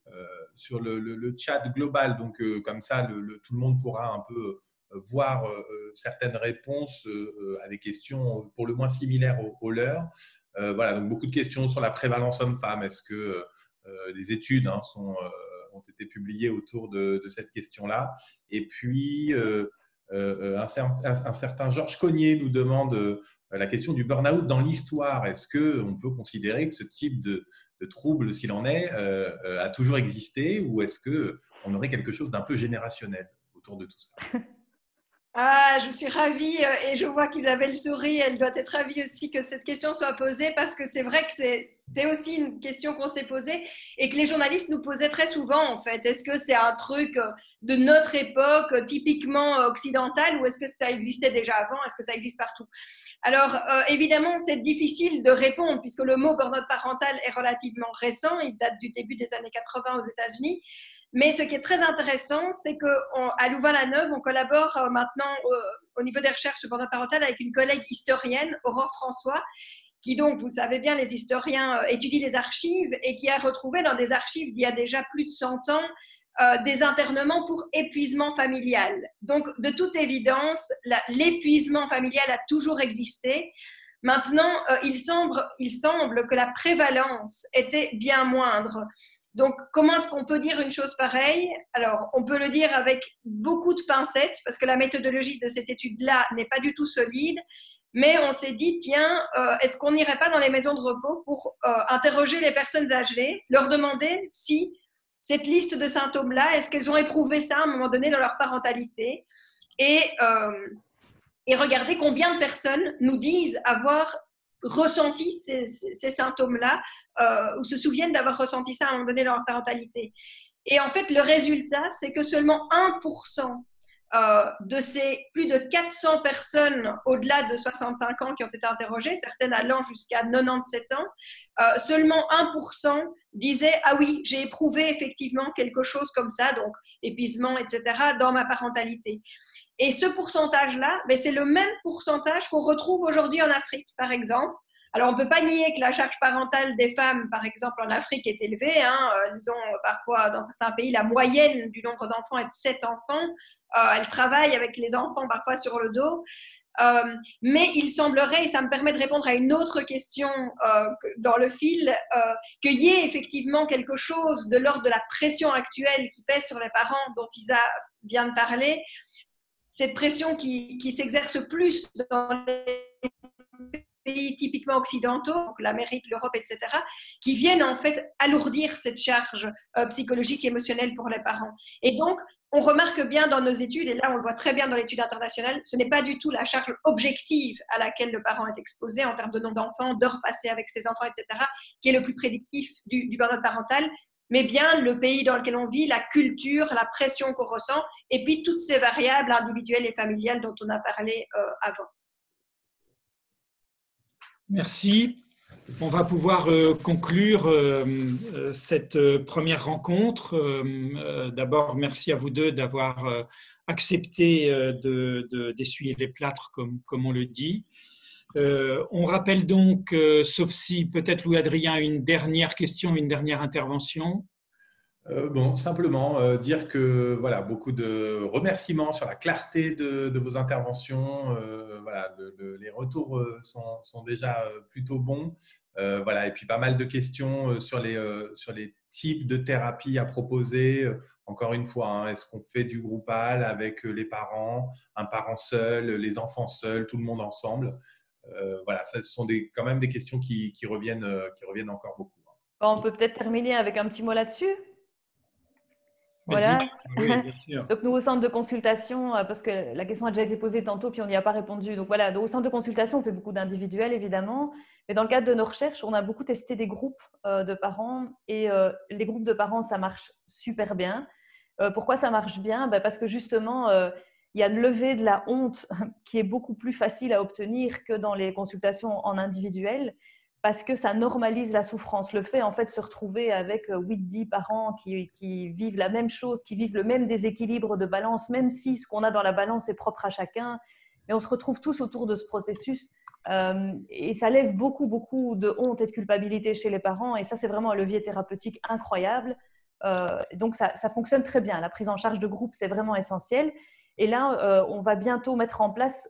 D: chat global. Donc comme ça, tout le monde pourra un peu voir certaines réponses à des questions pour le moins similaires aux leurs. Voilà, donc beaucoup de questions sur la prévalence homme-femme. Est-ce que les études ont été publiées autour de cette question-là? Et puis un certain Georges Cognier nous demande la question du burn-out dans l'histoire. Est-ce qu'on peut considérer que ce type de trouble, s'il en est, a toujours existé, ou est-ce qu'on aurait quelque chose d'un peu générationnel autour de tout ça?
C: Ah, je suis ravie et je vois qu'Isabelle sourit. Elle doit être ravie aussi que cette question soit posée, parce que c'est vrai que c'est aussi une question qu'on s'est posée et que les journalistes nous posaient très souvent en fait. Est-ce que c'est un truc de notre époque typiquement occidentale, ou est-ce que ça existait déjà avant? Est-ce que ça existe partout? Alors évidemment, c'est difficile de répondre puisque le mot burn-out parental est relativement récent. Il date du début des années 80 aux États-Unis. Mais ce qui est très intéressant, c'est qu'à Louvain-la-Neuve, on collabore maintenant au niveau des recherches sur le burn-out parental avec une collègue historienne, Aurore François, qui donc, vous le savez bien, les historiens étudient les archives et qui a retrouvé dans des archives d'il y a déjà plus de 100 ans des internements pour épuisement familial. Donc, de toute évidence, l'épuisement familial a toujours existé. Maintenant, il semble que la prévalence était bien moindre. Donc, comment est-ce qu'on peut dire une chose pareille? Alors, on peut le dire avec beaucoup de pincettes, parce que la méthodologie de cette étude-là n'est pas du tout solide, mais on s'est dit, tiens, est-ce qu'on n'irait pas dans les maisons de repos pour interroger les personnes âgées, leur demander si cette liste de symptômes-là, est-ce qu'elles ont éprouvé ça à un moment donné dans leur parentalité, et regarder combien de personnes nous disent avoir ressenti ces symptômes-là ou se souviennent d'avoir ressenti ça à un moment donné dans leur parentalité. Et en fait, le résultat, c'est que seulement 1% de ces plus de 400 personnes au-delà de 65 ans qui ont été interrogées, certaines allant jusqu'à 97 ans, seulement 1% disaient « Ah oui, j'ai éprouvé effectivement quelque chose comme ça, donc épuisement, etc., dans ma parentalité ». Et ce pourcentage-là, c'est le même pourcentage qu'on retrouve aujourd'hui en Afrique, par exemple. Alors, on ne peut pas nier que la charge parentale des femmes, par exemple, en Afrique est élevée. Elles ont parfois, dans certains pays, la moyenne du nombre d'enfants est de 7 enfants. Elles travaillent avec les enfants parfois sur le dos. Mais il semblerait, et ça me permet de répondre à une autre question dans le fil, qu'il y ait effectivement quelque chose de l'ordre de la pression actuelle qui pèse sur les parents dont Isa vient de parler, cette pression qui s'exerce plus dans les pays typiquement occidentaux, donc l'Amérique, l'Europe, etc., qui viennent en fait alourdir cette charge psychologique et émotionnelle pour les parents. Et donc, on remarque bien dans nos études, et là on le voit très bien dans l'étude internationale, ce n'est pas du tout la charge objective à laquelle le parent est exposé en termes de nombre d'enfants, d'heures passées avec ses enfants, etc., qui est le plus prédictif du burn-out parental, mais bien le pays dans lequel on vit, la culture, la pression qu'on ressent, et puis toutes ces variables individuelles et familiales dont on a parlé avant.
A: Merci. On va pouvoir conclure cette première rencontre. D'abord, merci à vous deux d'avoir accepté d'essuyer les plâtres, comme on le dit. On rappelle donc, sauf si peut-être Louis-Adrien a une dernière question, une dernière intervention.
D: Bon, simplement dire que voilà, beaucoup de remerciements sur la clarté de vos interventions. Voilà, les retours sont déjà plutôt bons. Voilà, et puis pas mal de questions sur les types de thérapies à proposer. Encore une fois, hein, est-ce qu'on fait du groupal avec les parents, un parent seul, les enfants seuls, tout le monde ensemble? Voilà, ce sont quand même des questions qui reviennent encore beaucoup.
B: On peut peut-être terminer avec un petit mot là-dessus.
A: Voilà. Oui, bien sûr.
B: Donc, nous, au centre de consultation, parce que la question a déjà été posée tantôt, puis on n'y a pas répondu. Donc, voilà, au centre de consultation, on fait beaucoup d'individuels, évidemment. Mais dans le cadre de nos recherches, on a beaucoup testé des groupes de parents. Et les groupes de parents, ça marche super bien. Pourquoi ça marche bien? Parce que justement, il y a une levée de la honte qui est beaucoup plus facile à obtenir que dans les consultations en individuel, parce que ça normalise la souffrance. Le fait, en fait, de se retrouver avec 8-10 parents qui vivent la même chose, qui vivent le même déséquilibre de balance, même si ce qu'on a dans la balance est propre à chacun, mais on se retrouve tous autour de ce processus. Et ça lève beaucoup, beaucoup de honte et de culpabilité chez les parents. Et ça, c'est vraiment un levier thérapeutique incroyable. Donc, ça fonctionne très bien. La prise en charge de groupe, c'est vraiment essentiel. Et là, on va bientôt mettre en place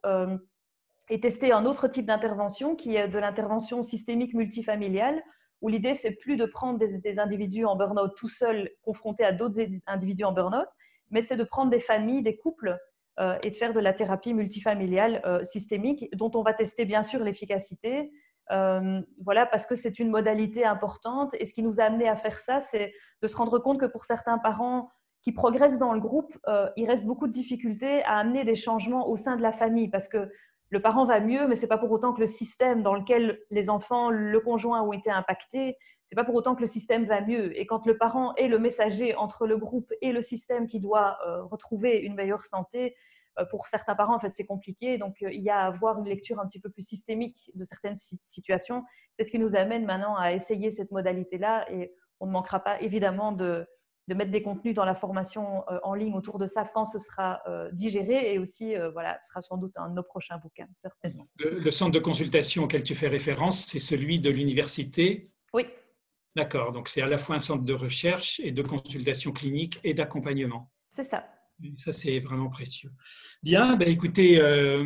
B: et tester un autre type d'intervention qui est de l'intervention systémique multifamiliale, où l'idée, c'est plus de prendre des individus en burn-out tout seuls confrontés à d'autres individus en burn-out, mais c'est de prendre des familles, des couples et de faire de la thérapie multifamiliale systémique, dont on va tester bien sûr l'efficacité. Voilà, parce que c'est une modalité importante. Et ce qui nous a amené à faire ça, c'est de se rendre compte que pour certains parents qui progressent dans le groupe, il reste beaucoup de difficultés à amener des changements au sein de la famille, parce que le parent va mieux, mais ce n'est pas pour autant que le système dans lequel les enfants, le conjoint ont été impactés, ce n'est pas pour autant que le système va mieux. Et quand le parent est le messager entre le groupe et le système qui doit retrouver une meilleure santé, pour certains parents, en fait, c'est compliqué. Donc, il y a à avoir une lecture un petit peu plus systémique de certaines situations. C'est ce qui nous amène maintenant à essayer cette modalité-là. Et on ne manquera pas, évidemment, de mettre des contenus dans la formation en ligne autour de ça quand ce sera digéré, et aussi, voilà, ce sera sans doute un de nos prochains bouquins, certainement.
A: Le centre de consultation auquel tu fais référence, c'est celui de l'université?
B: Oui.
A: D'accord, donc c'est à la fois un centre de recherche et de consultation clinique et d'accompagnement.
B: C'est ça.
A: Ça, c'est vraiment précieux. Bien, écoutez,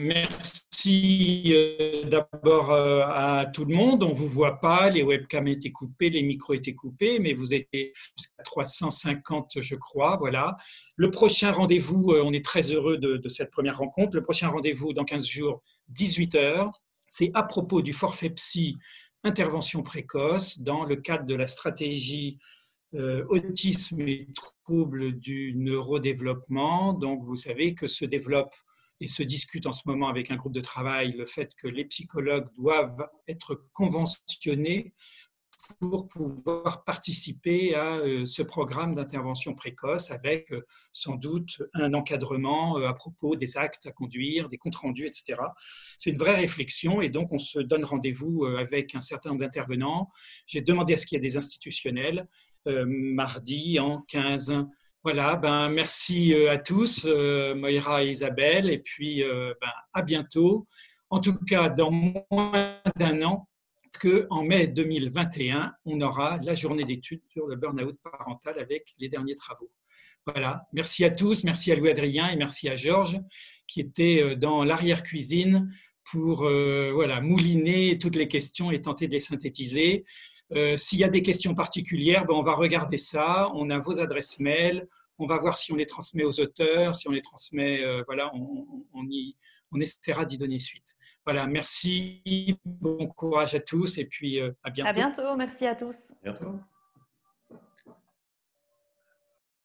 A: merci d'abord à tout le monde. On ne vous voit pas, les webcams étaient coupés, les micros étaient coupés, mais vous étiez jusqu'à 350, je crois. Voilà. Le prochain rendez-vous, on est très heureux de cette première rencontre. Le prochain rendez-vous dans 15 jours, 18h. C'est à propos du forfait psy intervention précoce dans le cadre de la stratégie autisme et troubles du neurodéveloppement. Donc, vous savez que se développe et se discute en ce moment avec un groupe de travail le fait que les psychologues doivent être conventionnés pour pouvoir participer à ce programme d'intervention précoce avec sans doute un encadrement à propos des actes à conduire, des comptes rendus, etc. C'est une vraie réflexion et donc on se donne rendez-vous avec un certain nombre d'intervenants. J'ai demandé à ce qu'il y ait des institutionnels mardi en 15. Voilà, merci à tous, Moira et Isabelle, et puis à bientôt. En tout cas, dans moins d'un an, qu'en mai 2021, on aura la journée d'études sur le burn-out parental avec les derniers travaux. Voilà. Merci à tous, merci à Louis-Adrien et merci à Georges qui était dans l'arrière-cuisine pour voilà, mouliner toutes les questions et tenter de les synthétiser. S'il y a des questions particulières, ben, on va regarder ça. On a vos adresses mail. On va voir si on les transmet aux auteurs. Si on les transmet, voilà, on essaiera d'y donner suite. Voilà, merci. Bon courage à tous et puis à bientôt.
B: À bientôt. Merci à tous.
D: À bientôt.